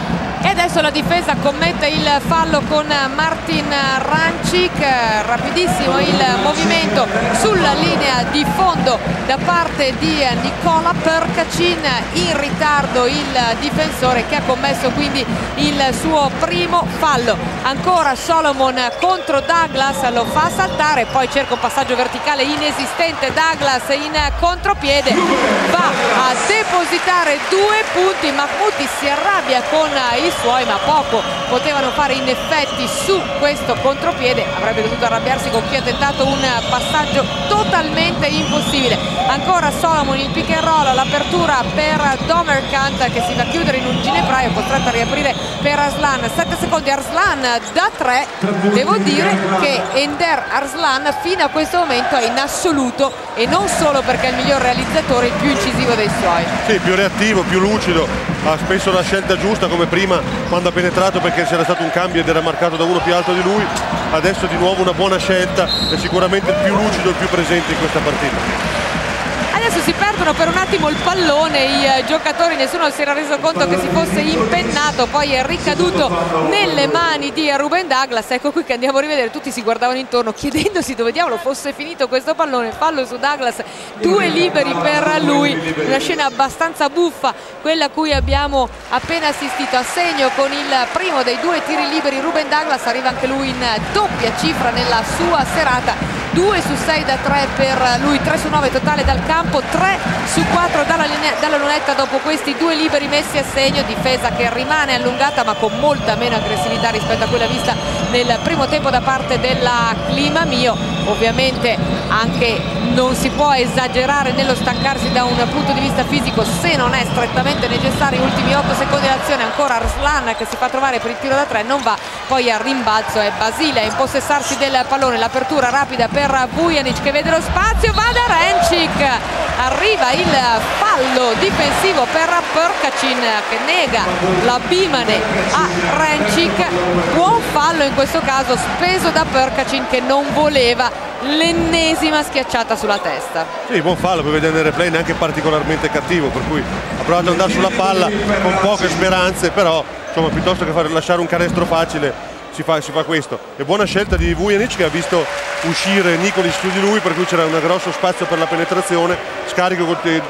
E adesso la difesa commette il fallo con Martin Rancic, rapidissimo il movimento sulla linea di fondo da parte di Nicola Perkacin, in ritardo il difensore che ha commesso quindi il suo primo fallo. Ancora Solomon contro Douglas, lo fa saltare, poi cerca un passaggio verticale inesistente, Douglas in contropiede va a depositare 2 punti. Mahmoudi si arrabbia con i suoi, ma poco potevano fare in effetti su questo contropiede, avrebbe dovuto arrabbiarsi con chi ha tentato un passaggio totalmente impossibile. Ancora Solomon, il pick and roll, l'apertura per Domercant che si va a chiudere in un ginepraio, costretto a riaprire per Arslan, 7 secondi, Arslan da 3. Devo dire che Ender Arslan fino a questo momento è in assoluto, e non solo perché è il miglior realizzatore, il più incisivo dei suoi.
Sì, più reattivo, più lucido, ha spesso la scelta giusta come prima quando ha penetrato perché c'era stato un cambio ed era marcato da uno più alto di lui. Adesso di nuovo una buona scelta, è sicuramente il più lucido, il più presente in questa partita.
Adesso si perdono per un attimo il pallone i giocatori, nessuno si era reso conto che si fosse impennato, poi è ricaduto nelle mani di Ruben Douglas. Ecco qui che andiamo a rivedere, tutti si guardavano intorno chiedendosi dove diavolo fosse finito questo pallone. Fallo su Douglas, 2 liberi per lui, una scena abbastanza buffa quella a cui abbiamo appena assistito. A segno con il primo dei 2 tiri liberi Ruben Douglas, arriva anche lui in doppia cifra nella sua serata, 2 su 6 da 3 per lui, 3 su 9 totale dal campo, 3 su 4 dalla lunetta dopo questi 2 liberi messi a segno. Difesa che rimane allungata ma con molta meno aggressività rispetto a quella vista nel primo tempo da parte della Clima Mio. Ovviamente anche non si può esagerare nello stancarsi da un punto di vista fisico se non è strettamente necessario. Ultimi 8 secondi d'azione, ancora Arslan che si fa trovare per il tiro da 3, non va, poi al rimbalzo è Basile a impossessarsi del pallone, l'apertura rapida per Vujanic che vede lo spazio, va da Rancic, arriva il fallo difensivo per Perkacin che nega la Bimane a Rancic. Buon fallo in questo caso speso da Perkacin che non voleva l'ennesima schiacciata sulla testa.
Sì, buon fallo, poi vedere nel replay neanche particolarmente cattivo, per cui ha provato ad andare sulla palla con poche speranze, però insomma piuttosto che lasciare un canestro facile si fa questo. E buona scelta di Vujanic che ha visto uscire Nikolic su di lui, per cui c'era un grosso spazio per la penetrazione, scarico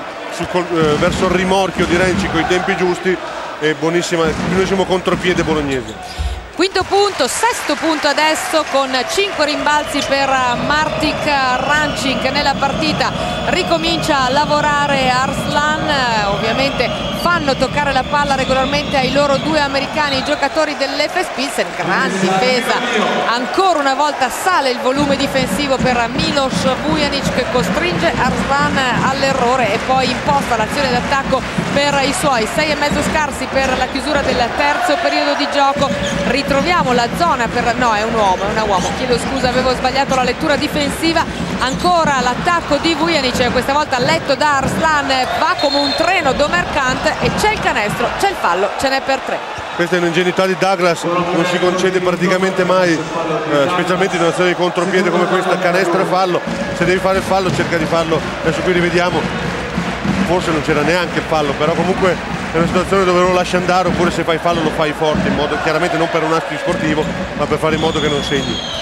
verso il rimorchio di Rancic con i tempi giusti e buonissimo contropiede bolognese.
Quinto punto, sesto punto adesso con 5 rimbalzi per Martik Rancic nella partita. Ricomincia a lavorare Arslan, ovviamente fanno toccare la palla regolarmente ai loro due americani, i giocatori dell'Efes Pilsen. Gran difesa, ancora una volta sale il volume difensivo per Milos Vujanic che costringe Arslan all'errore e poi imposta l'azione d'attacco per i suoi. 6,5 scarsi per la chiusura del terzo periodo di gioco. Ritroviamo la zona per... no, è un uomo, chiedo scusa, avevo sbagliato la lettura difensiva. Ancora l'attacco di Vujanic, questa volta letto da Arslan, va come un treno Domercant e c'è il canestro, c'è il fallo, ce n'è per 3.
Questa è un'ingenuità di Douglas, non si concede praticamente mai, specialmente in un'azione di contropiede come questa, canestro e fallo. Se devi fare il fallo cerca di farlo, adesso qui rivediamo, forse non c'era neanche il fallo, però comunque è una situazione dove lo lasci andare, oppure se fai fallo lo fai forte, in modo, chiaramente non per un astro sportivo, ma per fare in modo che non segni.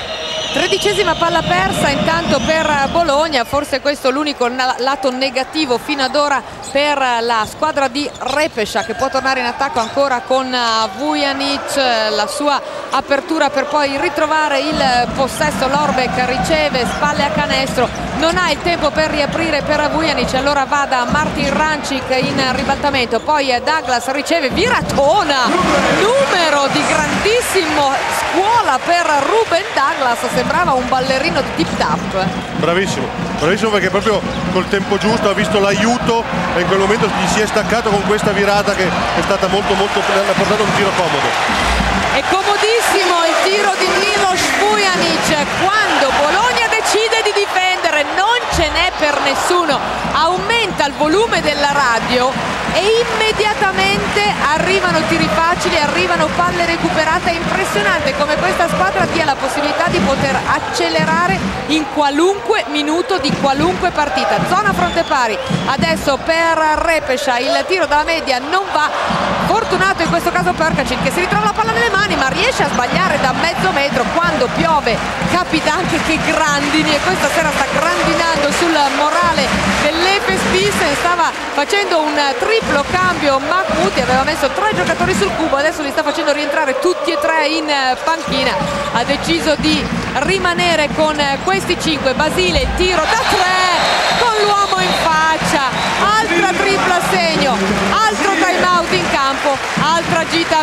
13ª palla persa intanto per Bologna, forse questo è l'unico lato negativo fino ad ora per la squadra di Repescia, che può tornare in attacco ancora con Vujanic, la sua apertura per poi ritrovare il possesso. Lorbeck riceve, spalle a canestro, non ha il tempo per riaprire per Vujanic, allora va da Martin Rancic in ribaltamento, poi Douglas riceve, viratona, numero di grandissimo scuola per Ruben Douglas, sembrava un ballerino di tip tap.
Bravissimo, bravissimo, perché proprio col tempo giusto ha visto l'aiuto e in quel momento gli si è staccato con questa virata che è stata molto, l'ha portato un tiro comodo.
È comodissimo il tiro di Milos Vujanic quando Bologna decide di difendere, non ce n'è per nessuno, aumenta il volume della radio e immediatamente arrivano tiri facili, arrivano palle recuperate. È impressionante come questa squadra dia la possibilità di poter accelerare in qualunque minuto di qualunque partita. Zona fronte pari adesso per Repescia, il tiro dalla media non va, fortunato in questo caso Perkacin che si ritrova la palla nelle mani ma riesce a sbagliare da mezzo metro. Quando piove capita anche che grandini, e questa sera sta grandinando sul morale dell'Efes Pilsen. Stava facendo un triplo cambio Mahmoudi, aveva messo 3 giocatori sul cubo, adesso li sta facendo rientrare tutti e 3 in panchina, ha deciso di rimanere con questi 5. Basile, il tiro da 3 con l'uomo in faccia, altra tripla segno, altro time out in campo, altra gita a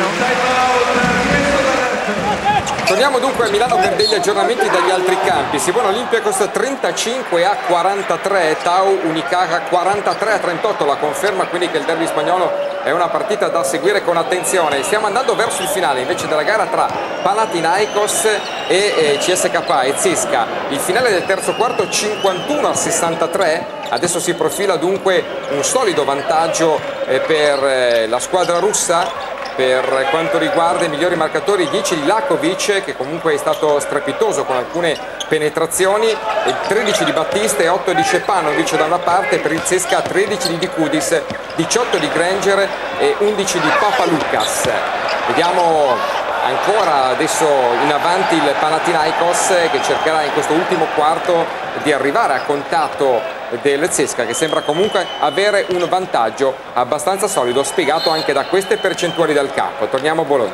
Milano.
Torniamo dunque a Milano per degli aggiornamenti dagli altri campi. Simona Olympiacos 35-43, Tau Unicaja 43-38, la conferma quindi che il derby spagnolo è una partita da seguire con attenzione. Stiamo andando verso il finale invece della gara tra Panathinaikos e CSKA e CSKA. Il finale del terzo quarto 51-63, adesso si profila dunque un solido vantaggio per la squadra russa. Per quanto riguarda i migliori marcatori 10 di Lakovic, che comunque è stato strepitoso con alcune penetrazioni, 13 di Battista e 8 di Šepanović da una parte, per il CSKA 13 di Dikudis, 18 di Granger e 11 di Papalukas. Vediamo ancora adesso in avanti il Panathinaikos che cercherà in questo ultimo quarto di arrivare a contatto del CSKA, che sembra comunque avere un vantaggio abbastanza solido, spiegato anche da queste percentuali dal campo. Torniamo a Bologna.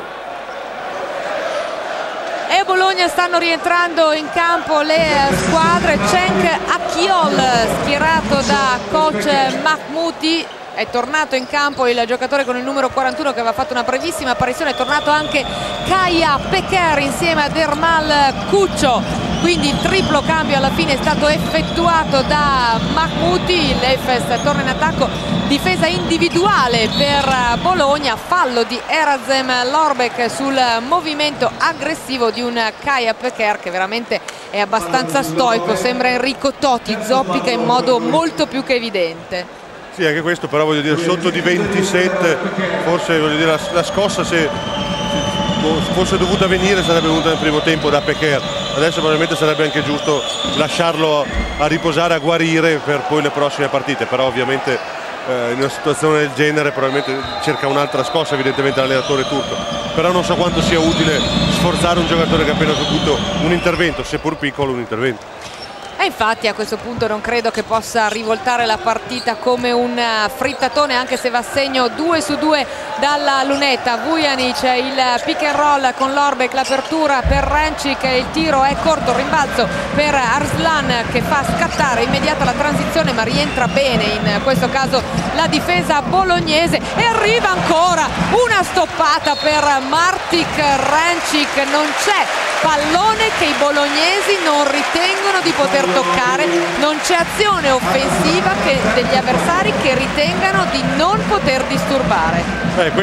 E a Bologna stanno rientrando in campo le squadre. Cenk Achiol schierato da coach Mahmoudi. È tornato in campo il giocatore con il numero 41 che aveva fatto una brevissima apparizione. È tornato anche Kaya Peker insieme a Dermal Cuccio, quindi il triplo cambio alla fine è stato effettuato da Mahmoudi. L'Efes torna in attacco, difesa individuale per Bologna, fallo di Erazem Lorbeck sul movimento aggressivo di un Kaya Peker che veramente è abbastanza stoico, sembra Enrico Totti, zoppica in modo molto più che evidente.
Sì, anche questo, però voglio dire, sotto di 27 forse, voglio dire, la scossa se fosse dovuta venire sarebbe venuta nel primo tempo da Peker. Adesso probabilmente sarebbe anche giusto lasciarlo a riposare, a guarire per poi le prossime partite, però ovviamente in una situazione del genere probabilmente cerca un'altra scossa evidentemente l'allenatore turco, però non so quanto sia utile sforzare un giocatore che ha appena subito un intervento, seppur piccolo un intervento.
E infatti a questo punto non credo che possa rivoltare la partita come un frittatone, anche se va a segno 2-2 dalla lunetta. Vujanic, il pick and roll con Lorbek, l'apertura per Hrencic, il tiro è corto, il rimbalzo per Arslan che fa scattare immediata la transizione, ma rientra bene in questo caso la difesa bolognese. E arriva ancora una stoppata per Martic Hrencic, non c'è pallone che i bolognesi non ritengono di poter toccare, non c'è azione offensiva degli avversari che ritengano di non poter disturbare.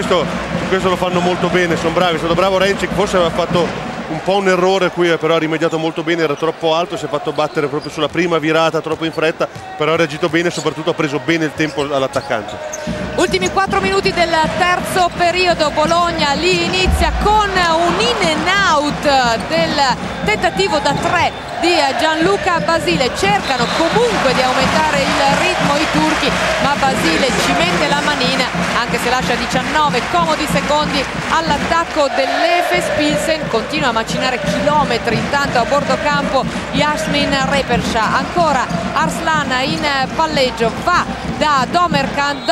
Questo lo fanno molto bene, sono bravi, è stato bravo Hrencic, forse aveva fatto un po' un errore qui, però ha rimediato molto bene, era troppo alto, si è fatto battere proprio sulla prima virata troppo in fretta, però ha reagito bene e soprattutto ha preso bene il tempo all'attaccante.
Ultimi 4 minuti del terzo periodo, Bologna lì inizia con un in and out del tentativo da 3 di Gianluca Basile. Cercano comunque di aumentare il ritmo i turchi, ma Basile ci mette la manina, anche se lascia 19 comodi secondi all'attacco dell'Efes. Pilsen continua a macinare chilometri intanto a bordo campo Yasmin Repersha. Ancora Arslan in palleggio, va da Domerkan,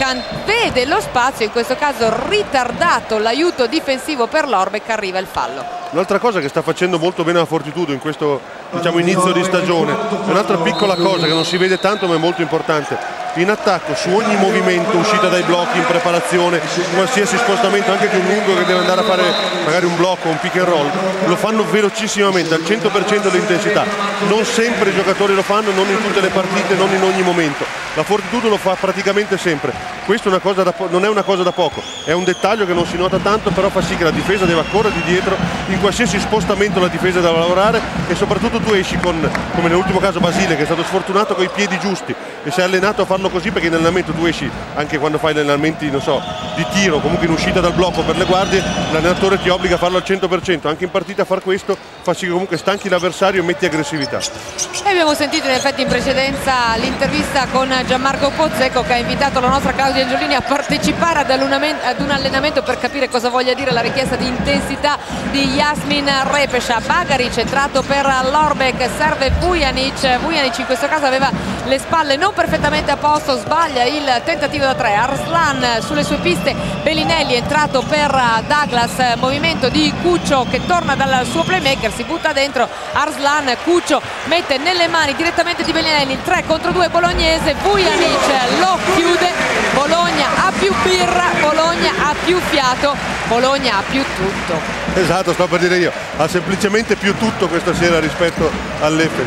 vede lo spazio, in questo caso ritardato l'aiuto difensivo per Lorbek, arriva il fallo.
Un'altra cosa che sta facendo molto bene la Fortitudo in questo inizio di stagione, è un'altra piccola cosa che non si vede tanto ma è molto importante. In attacco, su ogni movimento, uscita dai blocchi, in preparazione, qualsiasi spostamento, anche di un lungo che deve andare a fare magari un blocco, un pick and roll, lo fanno velocissimamente, al 100% dell'intensità. Non sempre i giocatori lo fanno, non in tutte le partite, non in ogni momento. La Fortitudo lo fa praticamente sempre. Questo è non è una cosa da poco, è un dettaglio che non si nota tanto, però fa sì che la difesa deve correre di dietro, in qualsiasi spostamento la difesa deve lavorare, e soprattutto tu esci con, come nell'ultimo caso Basile, che è stato sfortunato con i piedi giusti e si è allenato a farlo così, perché in allenamento tu esci, anche quando fai gli allenamenti, non so, di tiro, comunque in uscita dal blocco per le guardie, l'allenatore ti obbliga a farlo al 100%, anche in partita a far questo fa sì che comunque stanchi l'avversario e metti aggressività.
E abbiamo sentito in effetti in precedenza l'intervista con Gianmarco Pozzecco, che ha invitato la nostra Claudia Angiolini a partecipare ad un allenamento per capire cosa voglia dire la richiesta di intensità di Yasmin Repersha. Bagaric entrato per Lorbek, serve Vujanic in questo caso aveva le spalle non perfettamente a posto, sbaglia il tentativo da 3. Arslan sulle sue piste, Bellinelli entrato per Douglas, movimento di Cuccio che torna dal suo playmaker, si butta dentro Arslan, Cuccio mette nelle mani direttamente di Bellinelli, il 3 contro 2 bolognese, Vujanic lo chiude. Bologna ha più birra, Bologna ha più fiato, Bologna ha più tutto.
Esatto, sto per dire io, ha semplicemente più tutto questa sera rispetto all'Efes.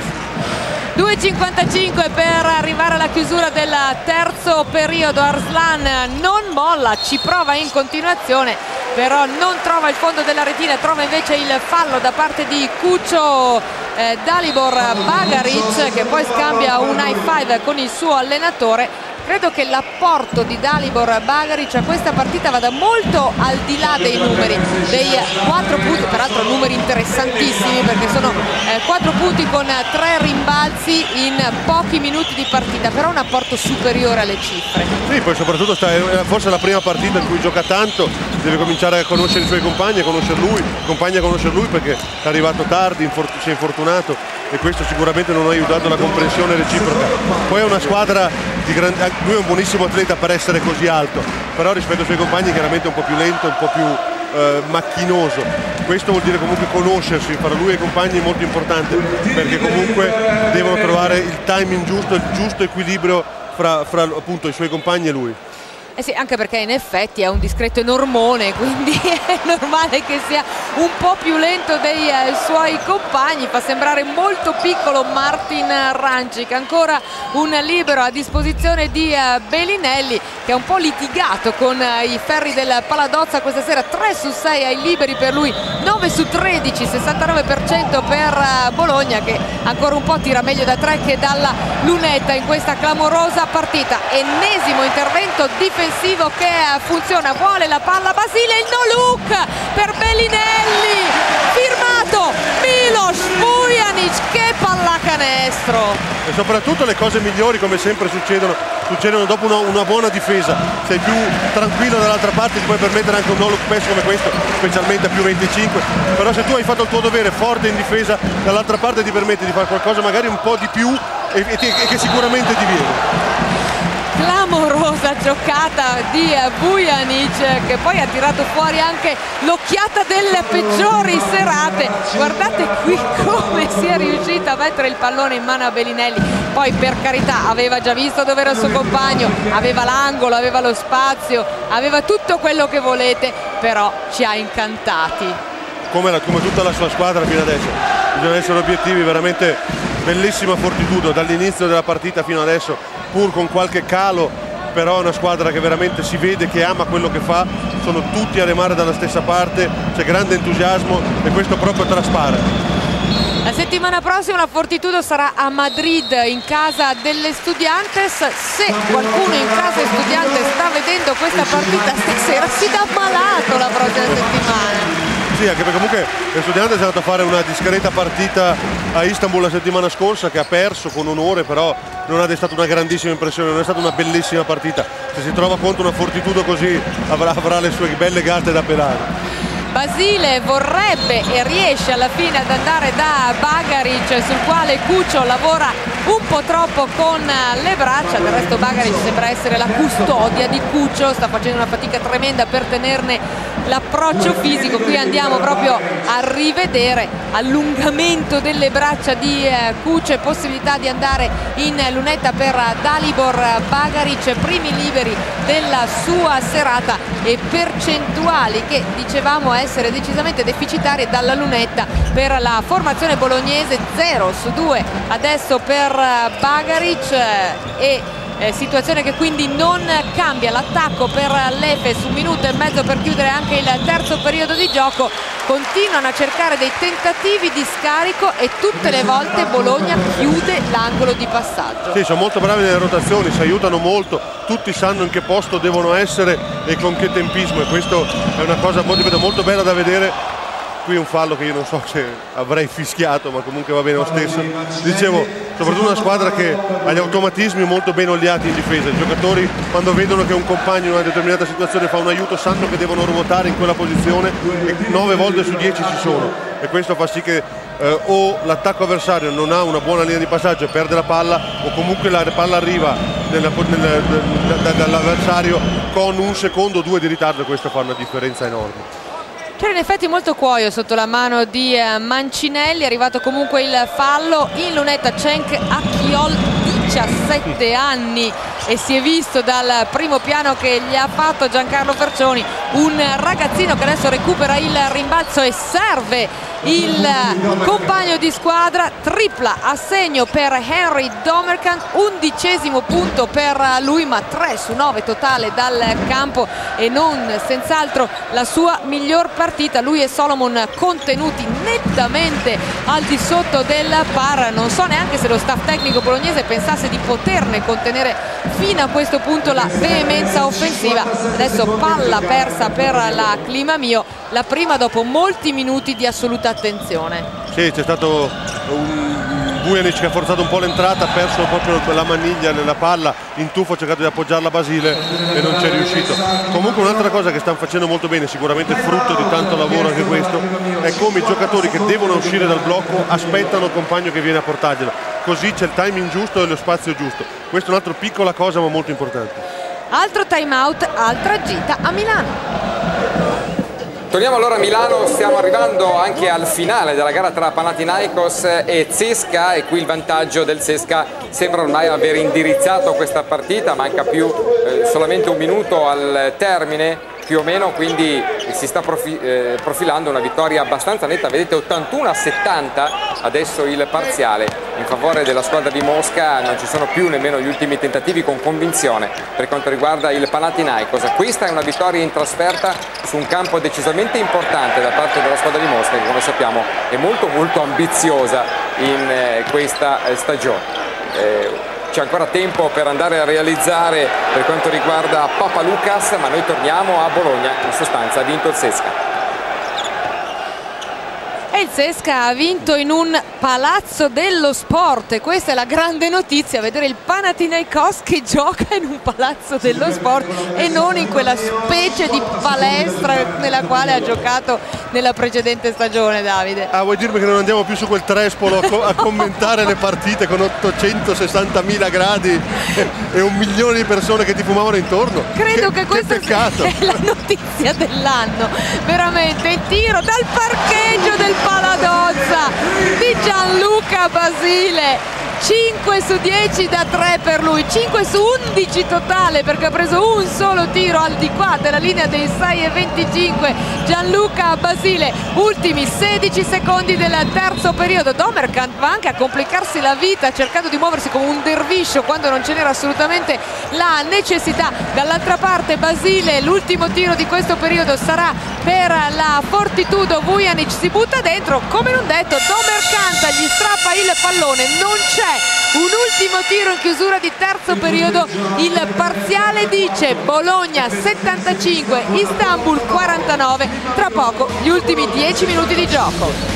2,55 per arrivare alla chiusura del terzo periodo. Arslan non molla, ci prova in continuazione, però non trova il fondo della retina, trova invece il fallo da parte di Cuccio Dalibor Bagaric, che poi scambia un high five con il suo allenatore. Credo che l'apporto di Dalibor Bagaric a questa partita vada molto al di là dei numeri, dei 4 punti, peraltro numeri interessantissimi perché sono 4 punti con 3 rimbalzi in pochi minuti di partita, però un apporto superiore alle cifre.
Sì, poi soprattutto forse è la prima partita in cui gioca tanto, deve cominciare a conoscere i suoi compagni, a conoscere lui perché è arrivato tardi, si è infortunato, e questo sicuramente non ha aiutato la comprensione reciproca. Poi è una squadra di grande, lui è un buonissimo atleta per essere così alto, però rispetto ai suoi compagni chiaramente è un po' più lento, un po' più macchinoso. Questo vuol dire comunque conoscersi, fra lui e i compagni è molto importante, perché comunque devono trovare il timing giusto, il giusto equilibrio fra appunto i suoi compagni e lui.
Eh sì, anche perché in effetti è un discreto enormone, quindi è normale che sia un po' più lento dei suoi compagni. Fa sembrare molto piccolo Martin Hrencic. Ancora un libero a disposizione di Bellinelli, che ha un po' litigato con i ferri del Paladozza questa sera. 3 su 6 ai liberi per lui, 9 su 13, 69% per Bologna, che ancora un po' tira meglio da 3 che dalla lunetta in questa clamorosa partita. Ennesimo intervento difensivo che funziona, vuole la palla Basile, il no look per Bellinelli, firmato Milos Vujanic. Bujanic, che pallacanestro!
E soprattutto le cose migliori, come sempre succedono dopo una buona difesa. Sei più tranquillo dall'altra parte, ti puoi permettere anche un no look pass come questo, specialmente a più 25. Però se tu hai fatto il tuo dovere forte in difesa, dall'altra parte ti permette di fare qualcosa magari un po' di più e che sicuramente ti viene.
Clamorosa giocata di Bujanic, che poi ha tirato fuori anche l'occhiata delle peggiori serate. Guardate qui come si è riuscita a mettere il pallone in mano a Bellinelli. Poi, per carità, aveva già visto dove era il suo compagno, aveva l'angolo, aveva lo spazio, aveva tutto quello che volete, però ci ha incantati.
Come tutta la sua squadra fino adesso. Bisogna essere obiettivi, veramente bellissima fortitudo dall'inizio della partita fino adesso, pur con qualche calo, però è una squadra che veramente si vede che ama quello che fa, sono tutti a remare dalla stessa parte, c'è grande entusiasmo e questo proprio traspare.
La settimana prossima la Fortitudo sarà a Madrid, in casa delle Estudiantes. Se qualcuno in casa Estudiantes sta vedendo questa partita stasera, si dà malato la prossima settimana.
Sì, anche perché comunque Estudiantes è andato a fare una discreta partita a Istanbul la settimana scorsa, che ha perso con onore, però non ha destato una grandissima impressione, non è stata una bellissima partita. Se si trova contro una Fortitudo così avrà le sue belle gatte da pelare.
Basile vorrebbe e riesce alla fine ad andare da Bagaric, sul quale Cuccio lavora un po' troppo con le braccia. Del resto Bagaric sembra essere la custodia di Cuccio, sta facendo una fatica tremenda per tenerne l'approccio fisico. Qui andiamo proprio a rivedere allungamento delle braccia di Cuccio e possibilità di andare in lunetta per Dalibor Bagaric. Primi liberi della sua serata e percentuali che dicevamo essere decisamente deficitarie dalla lunetta per la formazione bolognese. 0-2 adesso per Bagaric e situazione che quindi non cambia. L'attacco per l'Efes, 1 minuto e mezzo per chiudere anche il terzo periodo di gioco. Continuano a cercare dei tentativi di scarico e tutte le volte Bologna chiude l'angolo di passaggio.
Sì, sono molto bravi nelle rotazioni, si aiutano molto, tutti sanno in che posto devono essere e con che tempismo, e questo è una cosa molto bella da vedere. Qui un fallo che io non so se avrei fischiato, ma comunque va bene lo stesso. Dicevo, soprattutto una squadra che ha gli automatismi molto ben oliati in difesa. I giocatori, quando vedono che un compagno in una determinata situazione fa un aiuto, sanno che devono ruotare in quella posizione e 9 volte su 10 ci sono. E questo fa sì che o l'attacco avversario non ha una buona linea di passaggio e perde la palla, o comunque la palla arriva dall'avversario con 1 secondo o 2 di ritardo, e questo fa una differenza enorme.
C'era in effetti molto cuoio sotto la mano di Mancinelli. È arrivato comunque il fallo in lunetta. Cenk Acchiol, 17 anni, e si è visto dal primo piano che gli ha fatto Giancarlo Fercioni, un ragazzino che adesso recupera il rimbalzo e serve il compagno di squadra. Tripla a segno per Henry Domerkant, 11° punto per lui, ma 3 su 9 totale dal campo e non senz'altro la sua miglior partita. Lui e Solomon contenuti nettamente al di sotto del par. Non so neanche se lo staff tecnico bolognese pensasse di poterne contenere fino a questo punto la veemenza offensiva. Adesso palla persa per la Climamio, la prima dopo molti minuti di assoluta attenzione.
Sì, c'è stato un Bujanic che ha forzato un po' l'entrata, ha perso proprio la maniglia nella palla, in tuffo ha cercato di appoggiarla Basile e non ci è riuscito. Comunque un'altra cosa che stanno facendo molto bene, sicuramente frutto di tanto lavoro anche questo, è come i giocatori che devono uscire dal blocco aspettano il compagno che viene a portarglielo, così c'è il timing giusto e lo spazio giusto. Questa è un'altra piccola cosa ma molto importante.
Altro time out, altra gita a Milano.
Torniamo allora a Milano, stiamo arrivando anche al finale della gara tra Panathinaikos e CSKA, e qui il vantaggio del CSKA sembra ormai aver indirizzato questa partita. Manca solamente 1 minuto al termine più o meno, quindi si sta profilando una vittoria abbastanza netta. Vedete, 81-70 adesso il parziale in favore della squadra di Mosca. Non ci sono più nemmeno gli ultimi tentativi con convinzione per quanto riguarda il Panathinaikos. Questa è una vittoria in trasferta su un campo decisamente importante da parte della squadra di Mosca, che come sappiamo è molto ambiziosa in questa stagione. C'è ancora tempo per andare a realizzare per quanto riguarda Papaloukas, ma noi torniamo a Bologna. In sostanza ha vinto il CSKA.
E il Sesca ha vinto in un palazzo dello sport e questa è la grande notizia, vedere il Panathinaikos che gioca in un palazzo dello sport e non in quella specie di palestra nella quale ha giocato nella precedente stagione. Davide,
vuoi dirmi che non andiamo più su quel trespolo a commentare le partite con 860.000 gradi e 1 milione di persone che ti fumavano intorno?
Credo che questa sia la notizia dell'anno, veramente. Il tiro dal parcheggio del Paladozza di Gianluca Basile, 5 su 10 da 3 per lui, 5 su 11 totale perché ha preso un solo tiro al di qua della linea dei 6,25. Gianluca Basile, ultimi 16 secondi del terzo periodo. Domerkant va anche a complicarsi la vita cercando di muoversi come un derviscio quando non ce n'era assolutamente la necessità. Dall'altra parte Basile, l'ultimo tiro di questo periodo sarà per la Fortitudo. Vujanic si butta dentro, come non detto Domerkant gli strappa il pallone, non c'è un ultimo tiro in chiusura di terzo periodo. Il parziale dice Bologna 75, Istanbul 49. Tra poco gli ultimi 10 minuti di gioco.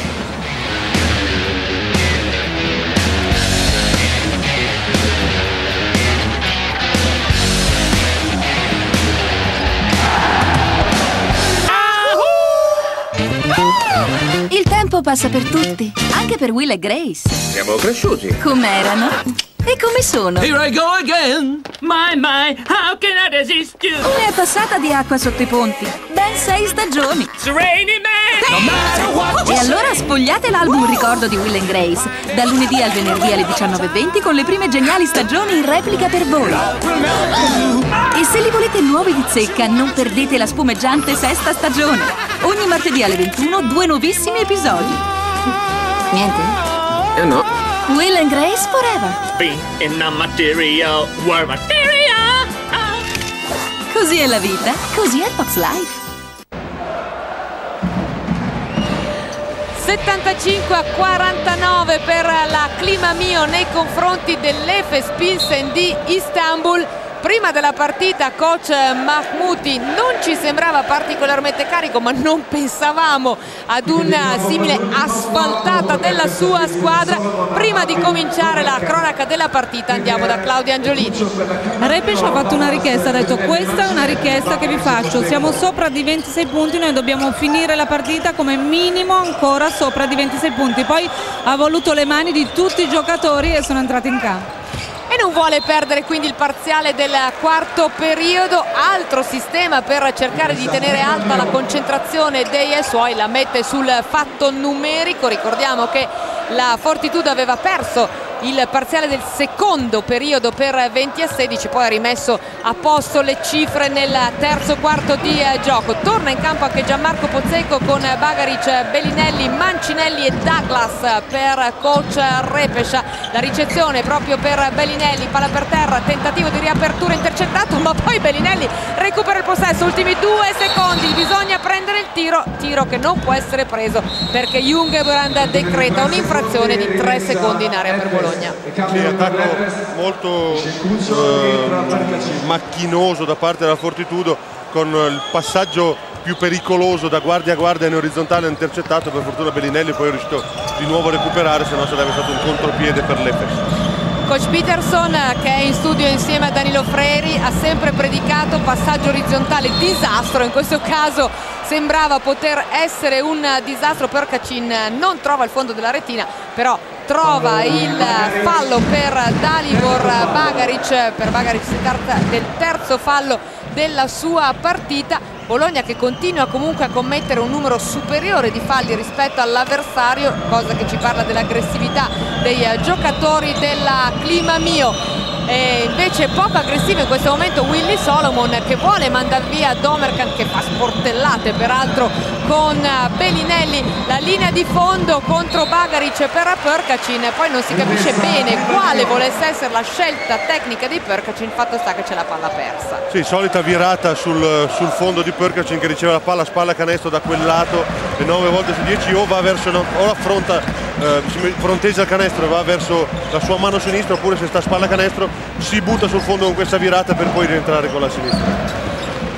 Il tempo passa per tutti, anche per Will e Grace.
Siamo cresciuti.
Com'erano? E come sono?
Here I go again. My, how can I resist you?
Ne è passata di acqua sotto i ponti. Ben 6 stagioni.
It's raining man. No matter what.
E allora spogliate l'album ricordo di Will and Grace. Dal lunedì al venerdì alle 19:20 con le prime geniali stagioni in replica per voi. E se li volete nuovi di zecca, non perdete la spumeggiante 6ª stagione. Ogni martedì alle 21, 2 nuovissimi episodi. Niente?
No.
Will and Grace forever.
Be in the material, war material.
Così è la vita, così è Fox Life.
75-49 per la Clima Mio nei confronti dell'Efes Pilsen di Istanbul. Prima della partita coach Mahmouti non ci sembrava particolarmente carico, ma non pensavamo ad una simile asfaltata della sua squadra. Prima di cominciare la cronaca della partita andiamo da Claudia Angiolini.
Repes ha fatto una richiesta, ha detto questa è una richiesta che vi faccio, siamo sopra di 26 punti, noi dobbiamo finire la partita come minimo ancora sopra di 26 punti. Poi ha voluto le mani di tutti i giocatori e sono entrati in campo.
E non vuole perdere quindi il parziale del quarto periodo. Altro sistema per cercare di tenere alta la concentrazione dei suoi, la mette sul fatto numerico. Ricordiamo che la Fortitudo aveva perso il parziale del secondo periodo per 20-16, poi ha rimesso a posto le cifre nel terzo quarto di gioco. Torna in campo anche Gianmarco Pozzecco con Bagaric, Bellinelli, Mancinelli e Douglas per coach Repes. La ricezione proprio per Bellinelli, palla per terra, tentativo di riapertura intercettato, ma poi Bellinelli recupera il possesso, ultimi 2 secondi, bisogna prendere il tiro che non può essere preso perché Ljungberg decreta un'infrazione di 3 secondi in area per Bologna. Sì,
attacco molto macchinoso da parte della Fortitudo, con il passaggio più pericoloso da guardia a guardia in orizzontale intercettato. Per fortuna Bellinelli poi è riuscito di nuovo a recuperare, se no sarebbe stato un contropiede per l'Efes.
Coach Peterson, che è in studio insieme a Danilo Freri, ha sempre predicato passaggio orizzontale, disastro. In questo caso sembrava poter essere un disastro. Perkacin non trova il fondo della retina, però trova il fallo per Dalibor Bagaric. Per Bagaric si tratta del terzo fallo della sua partita. Bologna che continua comunque a commettere un numero superiore di falli rispetto all'avversario, cosa che ci parla dell'aggressività dei giocatori della Clima Mio. E invece poco aggressivo in questo momento Willy Solomon, che vuole mandare via Domerkant, che fa sportellate peraltro con Bellinelli. La linea di fondo contro Bagaric per Perkacin, poi non si capisce bene quale volesse essere la scelta tecnica di Perkacin. Fatto sta che c'è la palla persa.
Sì, solita virata sul fondo di Perkacin, che riceve la palla spalla canestro da quel lato, e 9 volte su 10 o va verso, o affronta, fronteggia il canestro e va verso la sua mano sinistra, oppure se sta spalla canestro si butta sul fondo con questa virata per poi rientrare con la sinistra.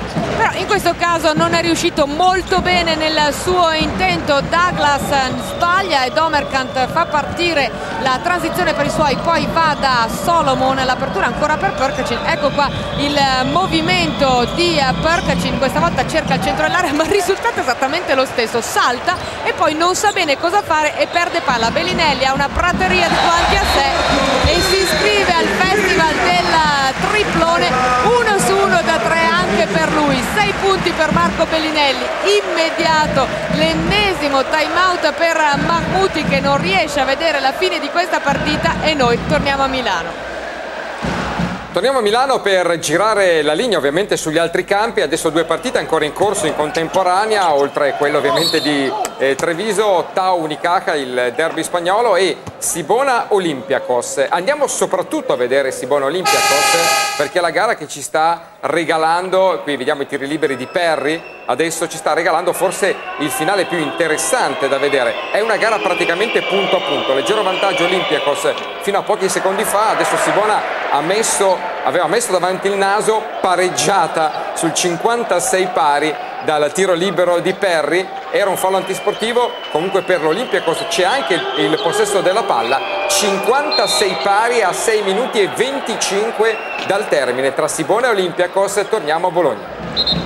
però in questo caso non è riuscito molto bene nel suo intento. Douglas sbaglia e Domercant fa partire la transizione per i suoi, poi va da Solomon, l'apertura ancora per Perkacin. Ecco qua il movimento di Perkacin, questa volta cerca il centro dell'area ma il risultato è esattamente lo stesso, salta e poi non sa bene cosa fare e perde palla. Bellinelli ha una prateria davanti a sé e si iscrive al festival del triplone, 1 su 1 da 3 anche per lui. 6 punti per Marco Bellinelli, immediato l'ennesimo time out per Mahmouti che non riesce a vedere la fine di questa partita e noi torniamo a Milano.
Torniamo a Milano per girare la linea ovviamente sugli altri campi. Adesso 2 partite ancora in corso in contemporanea, oltre a quello ovviamente di Treviso, Tau Unicaja, il derby spagnolo, e Sibona Olympiacos. Andiamo soprattutto a vedere Sibona Olympiacos perché è la gara che ci sta regalando, qui vediamo i tiri liberi di Perry, adesso ci sta regalando forse il finale più interessante da vedere. È una gara praticamente punto a punto, leggero vantaggio Olympiacos fino a pochi secondi fa, adesso Sibona aveva messo davanti il naso, pareggiata sul 56 pari dal tiro libero di Perry. Era un fallo antisportivo, comunque per l'Olympiacos c'è anche il possesso della palla. 56 pari a 6 minuti e 25 dal termine tra Sibona e Olympiacos. Torniamo a Bologna.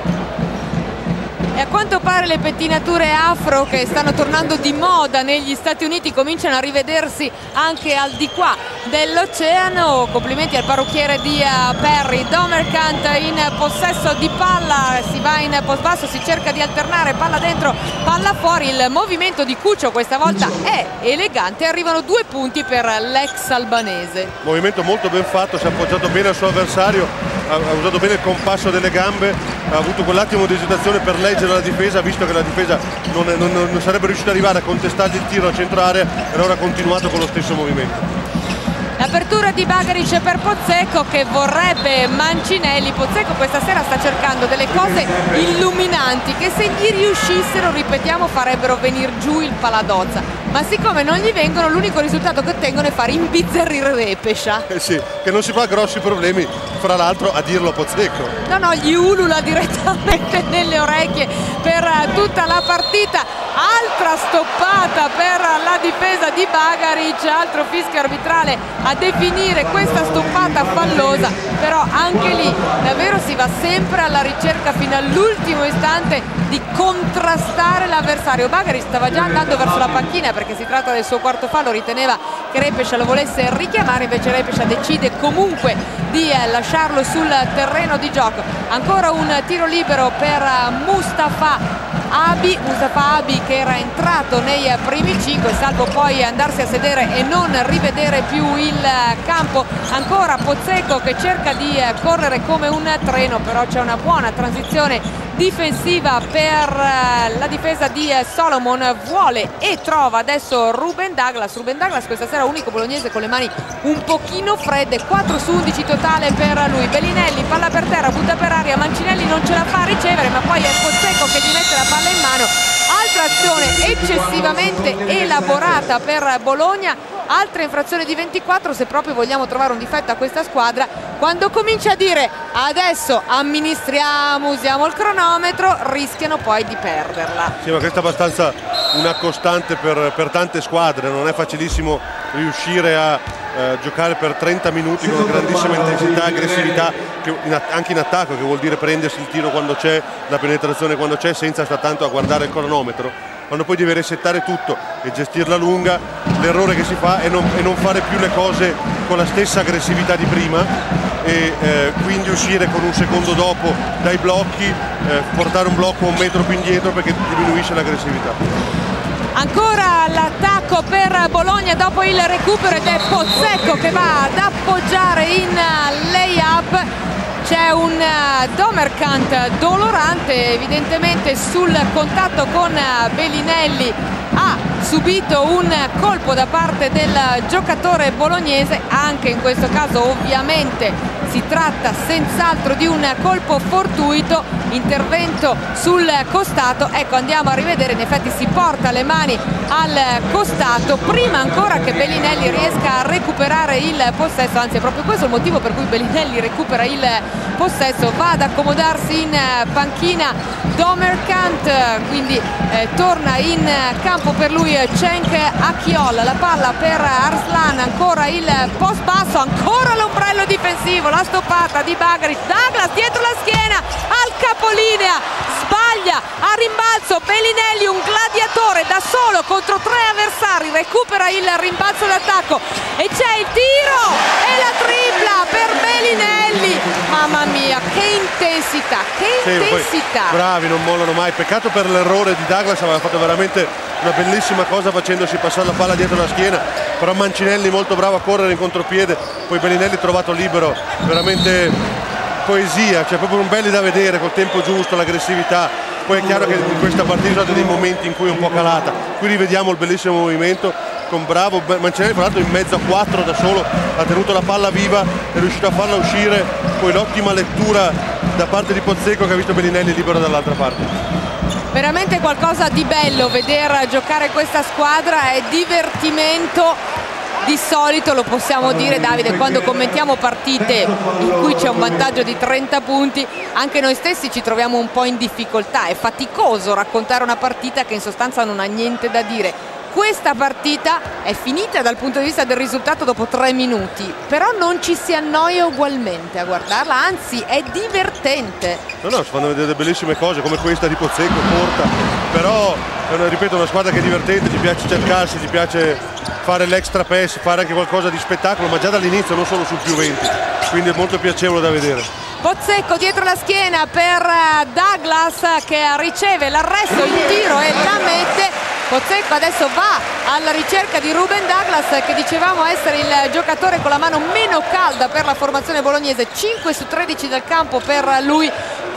E a quanto pare le pettinature afro che stanno tornando di moda negli Stati Uniti cominciano a rivedersi anche al di qua dell'oceano. Complimenti al parrucchiere di Perry. Domercant in possesso di palla, si va in post basso, si cerca di alternare palla dentro, palla fuori. Il movimento di Cuccio questa volta è elegante, arrivano 2 punti per l'ex albanese.
Movimento molto ben fatto, si è appoggiato bene al suo avversario, ha usato bene il compasso delle gambe, ha avuto quell'attimo di esitazione per leggere la difesa, visto che la difesa non sarebbe riuscita ad arrivare a contestargli il tiro a centro area, e ora ha continuato con lo stesso movimento.
L'apertura di Bagaric per Pozzecco che vorrebbe Mancinelli. Pozzecco questa sera sta cercando delle cose illuminanti che se gli riuscissero, ripetiamo, farebbero venire giù il Paladozza, ma siccome non gli vengono l'unico risultato che ottengono è far imbizzarrire Repescia.
Sì, che non si fa grossi problemi fra l'altro a dirlo a Pozzecco.
No, gli ulula direttamente nelle orecchie per tutta la partita. Altra stoppata per la difesa di Bagaric, altro fischio arbitrale a definire questa stoppata fallosa, però anche lì davvero si va sempre alla ricerca fino all'ultimo istante di contrastare l'avversario. Bagaric stava già andando verso la panchina perché si tratta del suo quarto fallo, riteneva che Repescia lo volesse richiamare, invece Repescia decide comunque di lasciarlo sul terreno di gioco. Ancora un tiro libero per Mustafa Abi che era entrato nei primi 5, salvo poi andarsi a sedere e non rivedere più il campo. Ancora Pozzecco che cerca di correre come un treno, però c'è una buona transizione difensiva per la difesa di Solomon, vuole e trova adesso Ruben Douglas questa sera unico bolognese con le mani un pochino fredde. 4 su 11 totale per lui. Bellinelli, palla per terra, butta per aria, Mancinelli non ce la fa a ricevere, ma poi è Pozzecco che gli mette la palla in mano. Altra azione eccessivamente elaborata per Bologna, altra infrazione di 24. Se proprio vogliamo trovare un difetto a questa squadra, quando comincia a dire adesso amministriamo, usiamo il cronometro, rischiano poi di perderla.
Sì, ma questa è abbastanza una costante per tante squadre, non è facilissimo riuscire a giocare per 30 minuti con grandissima intensità, aggressività, anche in attacco, che vuol dire prendersi il tiro quando c'è, la penetrazione quando c'è, senza stare tanto a guardare il cronometro. Quando poi deve resettare tutto e gestirla lunga, l'errore che si fa è non fare più le cose con la stessa aggressività di prima e quindi uscire con un secondo dopo dai blocchi, portare un blocco 1 metro più indietro perché diminuisce l'aggressività.
Ancora l'attacco per Bologna dopo il recupero ed è Pozzecco che va ad appoggiare in lay-up. C'è un Domercant dolorante evidentemente sul contatto con Bellinelli, ha subito un colpo da parte del giocatore bolognese, anche in questo caso ovviamente si tratta senz'altro di un colpo fortuito, intervento sul costato. Ecco, andiamo a rivedere, in effetti si porta le mani al costato prima ancora che Bellinelli riesca a recuperare il possesso, anzi è proprio questo il motivo per cui Bellinelli recupera il possesso. Va ad accomodarsi in panchina Domerkant, quindi torna in campo per lui Cenk Achiol. La palla per Arslan, ancora il post basso, ancora l'ombrello difensivo, la stoppata di Bagaric. Douglas dietro la schiena al capolinea, sbaglia a rimbalzo. Belinelli, un gladiatore da solo contro 3 avversari, recupera il rimbalzo d'attacco e c'è il tiro e la tripla per Belinelli. Mamma mia, che intensità, che intensità.
Bravi, non mollano mai. Peccato per l'errore di Douglas, aveva fatto veramente una bellissima cosa facendosi passare la palla dietro la schiena, però Mancinelli molto bravo a correre in contropiede, poi Belinelli trovato libero, veramente poesia, cioè proprio un belli da vedere, col tempo giusto, l'aggressività. Poi è chiaro che in questa partita sono dei momenti in cui è un po' calata, qui rivediamo il bellissimo movimento con bravo Mancinelli, tra l'altro in mezzo a 4 da solo ha tenuto la palla viva, è riuscito a farla uscire, poi l'ottima lettura da parte di Pozzecco che ha visto Belinelli libero dall'altra parte.
Veramente qualcosa di bello vedere giocare questa squadra, è divertimento. Di solito lo possiamo dire, Davide, quando commentiamo partite in cui c'è un vantaggio di 30 punti, anche noi stessi ci troviamo un po' in difficoltà, è faticoso raccontare una partita che in sostanza non ha niente da dire. Questa partita è finita dal punto di vista del risultato dopo 3 minuti, però non ci si annoia ugualmente a guardarla, anzi è divertente.
No, si fanno vedere bellissime cose come questa di Pozzecco, corta, però ripeto, una squadra che è divertente, ti piace cercarsi, ti piace fare l'extra pass, fare anche qualcosa di spettacolo, ma già dall'inizio, non solo sul più 20, quindi è molto piacevole da vedere.
Pozzecco dietro la schiena per Douglas che riceve l'arresto, il tiro e la mette. Pozzecco adesso va alla ricerca di Ruben Douglas, che dicevamo essere il giocatore con la mano meno calda per la formazione bolognese, 5 su 13 dal campo per lui,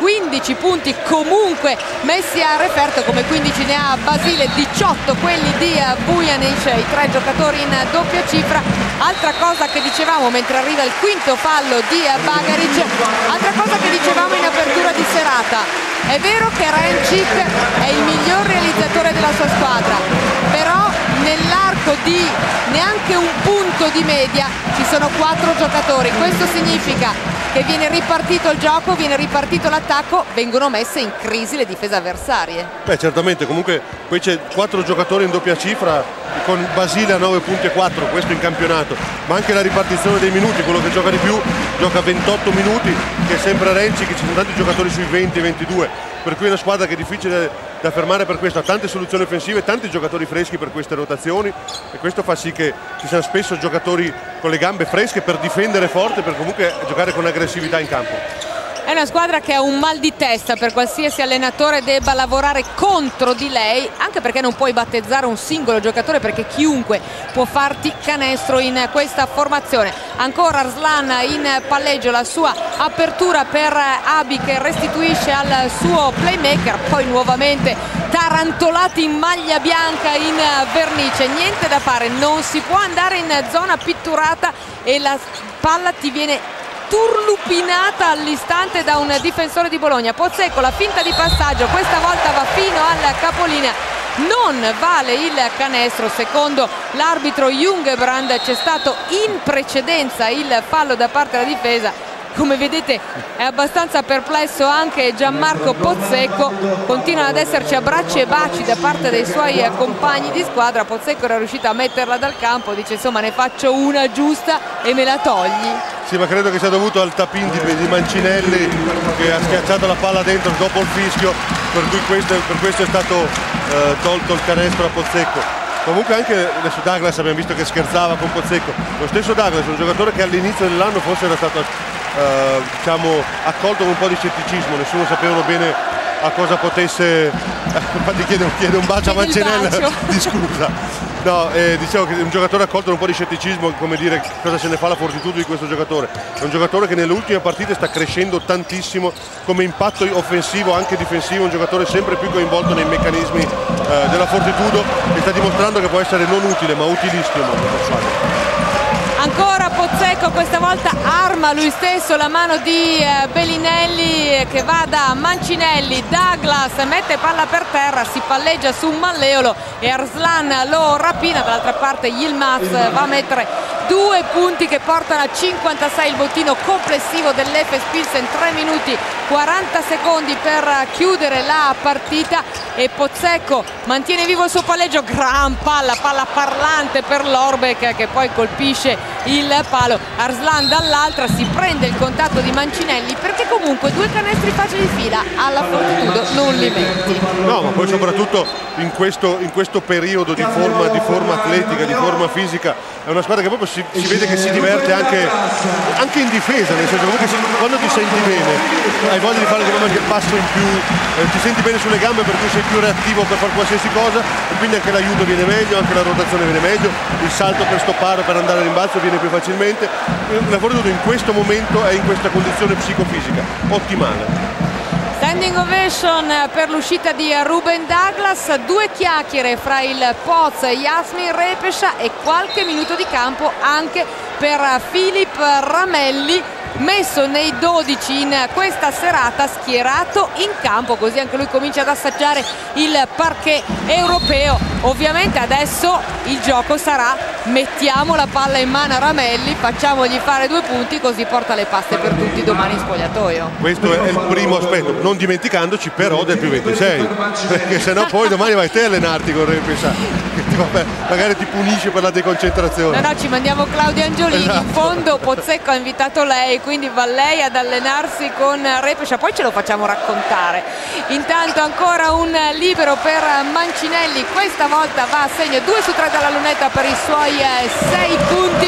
15 punti comunque messi a referto, come 15 ne ha Basile, 18 quelli di Vujanic, i 3 giocatori in doppia cifra. Altra cosa che dicevamo mentre arriva il quinto fallo di Bagaric, altra cosa che dicevamo in apertura di serata, è vero che Rencic è il miglior realizzatore della sua squadra, però nell'arco di neanche un punto di media ci sono 4 giocatori, questo significa che viene ripartito il gioco, viene ripartito l'attacco, vengono messe in crisi le difese avversarie.
Beh, certamente, comunque poi c'è 4 giocatori in doppia cifra, con Basile a 9 punti e 4, questo in campionato, ma anche la ripartizione dei minuti, quello che gioca di più gioca 28 minuti, che è sempre Renzi, che ci sono tanti giocatori sui 20-22, per cui è una squadra che è difficile da fermare, per questo ha tante soluzioni offensive, tanti giocatori freschi per queste rotazioni, e questo fa sì che ci siano spesso giocatori con le gambe fresche per difendere forte, per comunque giocare con aggressività in campo.
È una squadra che ha un mal di testa per qualsiasi allenatore debba lavorare contro di lei, anche perché non puoi battezzare un singolo giocatore, perché chiunque può farti canestro in questa formazione. Ancora Arslan in palleggio, la sua apertura per Abi che restituisce al suo playmaker, poi nuovamente tarantolati in maglia bianca in vernice, niente da fare, non si può andare in zona pitturata e la palla ti viene turlupinata all'istante da un difensore di Bologna. Pozzecco, la finta di passaggio, questa volta va fino al capolinea, non vale il canestro. Secondo l'arbitro Jungebrand c'è stato in precedenza il fallo da parte della difesa. Come vedete è abbastanza perplesso anche Gianmarco Pozzecco, continuano ad esserci abbracci e baci da parte dei suoi compagni di squadra. Pozzecco era riuscito a metterla dal campo, dice insomma ne faccio una giusta e me la togli.
Sì, ma credo che sia dovuto al tapin di Mancinelli, che ha schiacciato la palla dentro dopo il fischio, per cui per questo è stato tolto il canestro a Pozzecco. Comunque anche adesso Douglas abbiamo visto che scherzava con Pozzecco, lo stesso Douglas è un giocatore che all'inizio dell'anno forse era stato diciamo accolto con un po' di scetticismo, nessuno sapeva bene a cosa potesse infatti chiedo un bacio a Mancinelli di scusa. No, dicevo che è un giocatore accolto con un po' di scetticismo, come dire cosa se ne fa la fortitudo di questo giocatore. È un giocatore che nelle ultime partite sta crescendo tantissimo come impatto offensivo, anche difensivo, un giocatore sempre più coinvolto nei meccanismi della fortitudo, e sta dimostrando che può essere non utile ma utilissimo per la squadra.
Ancora Pozzecco, questa volta arma lui stesso la mano di Belinelli che va da Mancinelli. Douglas mette palla per terra, si palleggia su un malleolo e Arslan lo rapina. Dall'altra parte Yilmaz va a mettere 2 punti che portano a 56 il bottino complessivo dell'Efes Pilsen. 3 minuti 40 secondi per chiudere la partita e Pozzecco mantiene vivo il suo palleggio. Gran palla parlante per l'Orbeck che poi colpisce il palo. Arslan dall'altra si prende il contatto di Mancinelli, perché comunque 2 canestri facili di fila alla Fortitudo non li metti.
No, ma poi soprattutto in questo periodo di forma atletica, di forma fisica, è una squadra che proprio si vede che si diverte anche in difesa, nel senso che quando ti senti bene hai voglia di fare qualche passo in più, ti senti bene sulle gambe perché sei più reattivo per fare qualsiasi cosa, e quindi anche l'aiuto viene meglio, anche la rotazione viene meglio, il salto per stoppare, per andare a rimbalzo viene più facilmente. La Fortitudo in questo momento è in questa condizione psicofisica ottimale.
Standing ovation per l'uscita di Ruben Douglas, 2 chiacchiere fra il Poz e Yasmin Repescia e qualche minuto di campo anche per Filip Ramelli, messo nei 12 in questa serata, schierato in campo, così anche lui comincia ad assaggiare il parquet europeo. Ovviamente adesso il gioco sarà: mettiamo la palla in mano a Ramelli, facciamogli fare 2 punti, così porta le paste per tutti domani in spogliatoio.
Questo è il primo aspetto, non dimenticandoci però del più 26, perché sennò poi domani vai te a allenarti con Repescia, che magari ti punisce per la deconcentrazione.
No, ci mandiamo Claudia Angiolini, esatto. In fondo Pozzecco ha invitato lei, quindi va lei ad allenarsi con Repescia, poi ce lo facciamo raccontare. Intanto ancora un libero per Mancinelli, questa volta va a segno, 2 su 3 dalla lunetta per i suoi 6 punti,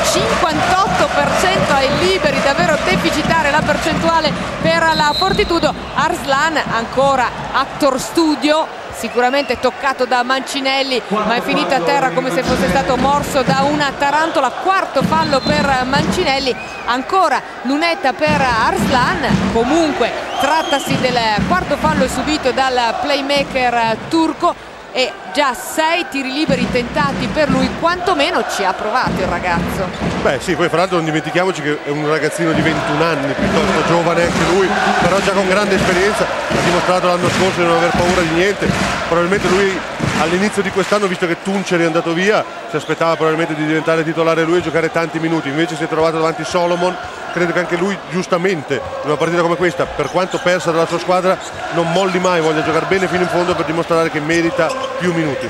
58% ai liberi, davvero deficitaria la percentuale per la Fortitudo. Arslan ancora actor studio, sicuramente toccato da Mancinelli, ma è finito a terra come se fosse stato morso da una tarantola. 4º fallo per Mancinelli, ancora lunetta per Arslan, comunque trattasi del 4º fallo subito dal playmaker turco e già 6 tiri liberi tentati per lui, quantomeno ci ha provato il ragazzo.
Beh sì, poi fra l'altro non dimentichiamoci che è un ragazzino di 21 anni, piuttosto giovane anche lui, però già con grande esperienza, ha dimostrato l'anno scorso di non aver paura di niente. Probabilmente lui all'inizio di quest'anno, visto che Tuncer è andato via, si aspettava probabilmente di diventare titolare lui e giocare tanti minuti, invece si è trovato davanti Solomon. Credo che anche lui giustamente in una partita come questa, per quanto persa dalla sua squadra, non molli mai, voglia giocare bene fino in fondo per dimostrare che merita più minuti.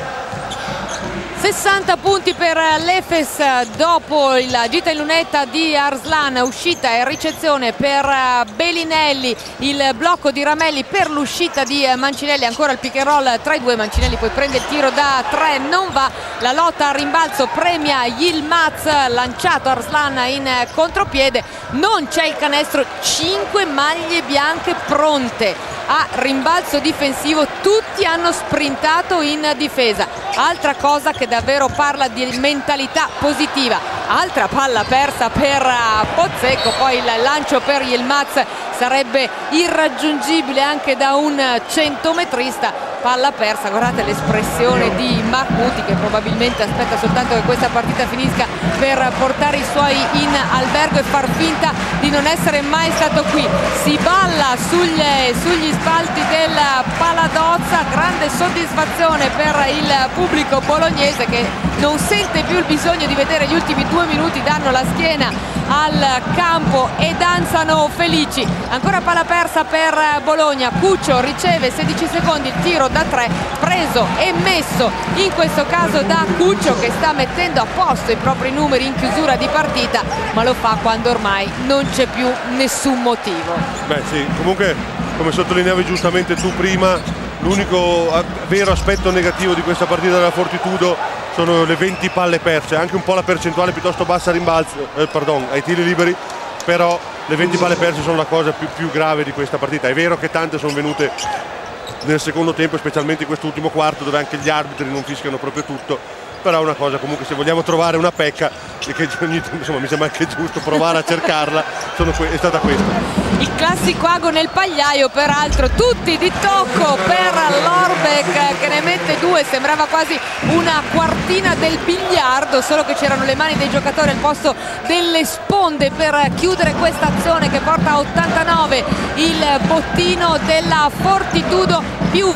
60 punti per l'Efes dopo la gita in lunetta di Arslan, uscita e ricezione per Bellinelli, il blocco di Ramelli per l'uscita di Mancinelli, ancora il pick and roll tra i due. Mancinelli poi prende il tiro da 3, non va, la lotta al rimbalzo premia Yilmaz, lanciato Arslan in contropiede, non c'è il canestro, 5 maglie bianche pronte a rimbalzo difensivo, tutti hanno sprintato in difesa, altra cosa che davvero parla di mentalità positiva. Altra palla persa per Pozzecco, poi il lancio per Yilmaz sarebbe irraggiungibile anche da un 100metrista. Palla persa, guardate l'espressione di Mahmoudi che probabilmente aspetta soltanto che questa partita finisca per portare i suoi in albergo e far finta di non essere mai stato qui. Si balla sugli spalti del Paladozza, grande soddisfazione per il pubblico bolognese che non sente più il bisogno di vedere gli ultimi 2 minuti, danno la schiena al campo e danzano felici. Ancora palla persa per Bologna, Cuccio riceve 16 secondi, il tiro da 3 preso e messo in questo caso da Cuccio, che sta mettendo a posto i propri numeri in chiusura di partita, ma lo fa quando ormai non c'è più nessun motivo.
Beh sì, comunque come sottolineavi giustamente tu prima, l'unico vero aspetto negativo di questa partita della Fortitudo sono le 20 palle perse, anche un po' la percentuale piuttosto bassa a rimbalzo, ai tiri liberi, però le 20 palle perse sono la cosa più grave di questa partita. È vero che tante sono venute nel secondo tempo, specialmente in quest'ultimo quarto dove anche gli arbitri non fischiano proprio tutto, però è una cosa comunque, se vogliamo trovare una pecca, che insomma mi sembra anche giusto provare a cercarla, è stata questa.
Il classico ago nel pagliaio, peraltro tutti di tocco per Lorbeck che ne mette 2, sembrava quasi una quartina del biliardo, solo che c'erano le mani dei giocatori al posto delle sponde per chiudere questa azione che porta a 89 il bottino della Fortitudo più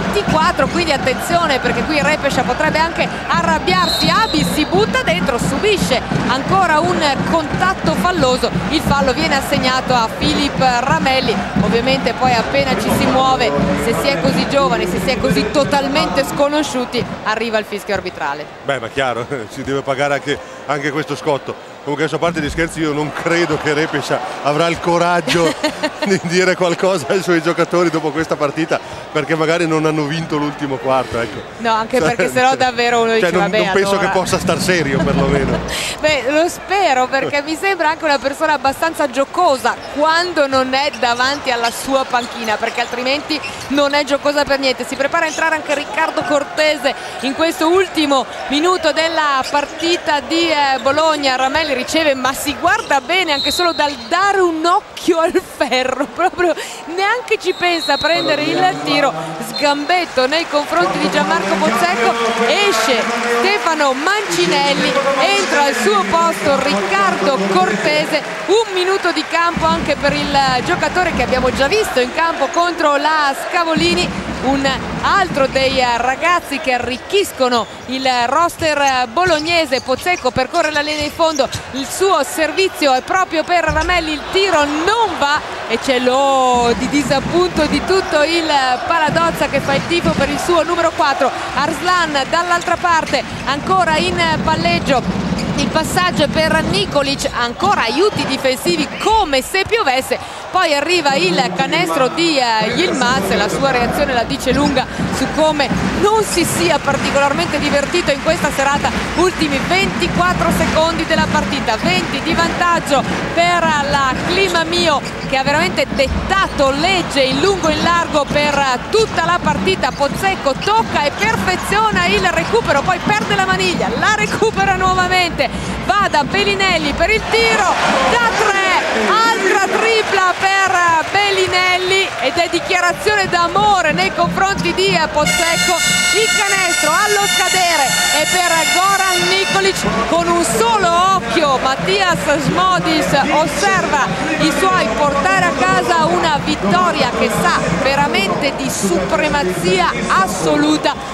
24, quindi attenzione perché qui Repescia potrebbe anche arrabbiarsi. Abi si butta dentro, subisce ancora un contatto falloso, il fallo viene assegnato a Filip Ramelli. Ovviamente poi appena ci si muove, se si è così giovani, se si è così totalmente sconosciuti, arriva il fischio arbitrale.
Beh, ma chiaro, si deve pagare anche questo scotto. Comunque adesso, a parte gli scherzi, io non credo che Repescia avrà il coraggio di dire qualcosa ai suoi giocatori dopo questa partita, perché magari non hanno vinto l'ultimo quarto, ecco.
No, anche perché sennò davvero uno dice vabbè,
non penso
allora...
che possa star serio perlomeno.
Beh, lo spero, perché mi sembra anche una persona abbastanza giocosa quando non è davanti alla sua panchina, perché altrimenti non è giocosa per niente. Si prepara a entrare anche Riccardo Cortese in questo ultimo minuto della partita di Bologna. Ramelli riceve, ma si guarda bene anche solo dal dare un occhio al ferro, proprio neanche ci pensa a prendere il tiro. Sgambetto nei confronti di Gianmarco Pozzecco, esce Stefano Mancinelli, entra al suo posto Riccardo Cortese. 1 minuto di campo anche per il giocatore che abbiamo già visto in campo contro la Scavolini, un altro dei ragazzi che arricchiscono il roster bolognese. Pozzecco percorre la linea di fondo, il suo servizio è proprio per Ramelli, il tiro non va e c'è di disappunto di tutto il Paladozza che fa il tifo per il suo numero 4. Arslan dall'altra parte, ancora in palleggio. Il passaggio per Nikolic, ancora aiuti difensivi come se piovesse, poi arriva il canestro di Yilmaz, la sua reazione la dice lunga su come non si sia particolarmente divertito in questa serata. Ultimi 24 secondi della partita, 20 di vantaggio per la Clima Mio che ha veramente dettato legge in lungo e in largo per tutta la partita. Pozzecco tocca e perfeziona il recupero, poi perde la maniglia, la recupera nuovamente, va da Bellinelli per il tiro da 3, altra tripla per Bellinelli ed è dichiarazione d'amore nei confronti di Pozzecco. Il canestro allo scadere è per Goran Nikolic. Con un solo occhio Mattias Smodis osserva i suoi portare a casa una vittoria che sa veramente di supremazia assoluta.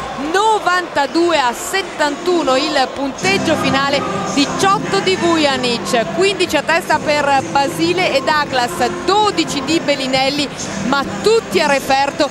92-71 il punteggio finale, 18 di Vujanic, 15 a testa per Basile e Douglas, 12 di Bellinelli, ma tutti a referto.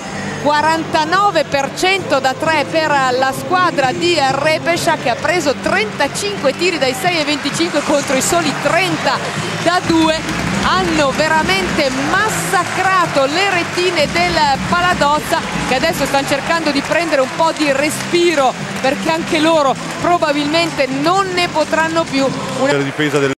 49% da 3 per la squadra di Repescia che ha preso 35 tiri dai 6,25 contro i soli 30 da 2. Hanno veramente massacrato le retine del Paladozza che adesso stanno cercando di prendere un po' di respiro perché anche loro probabilmente non ne potranno più.
Una difesa del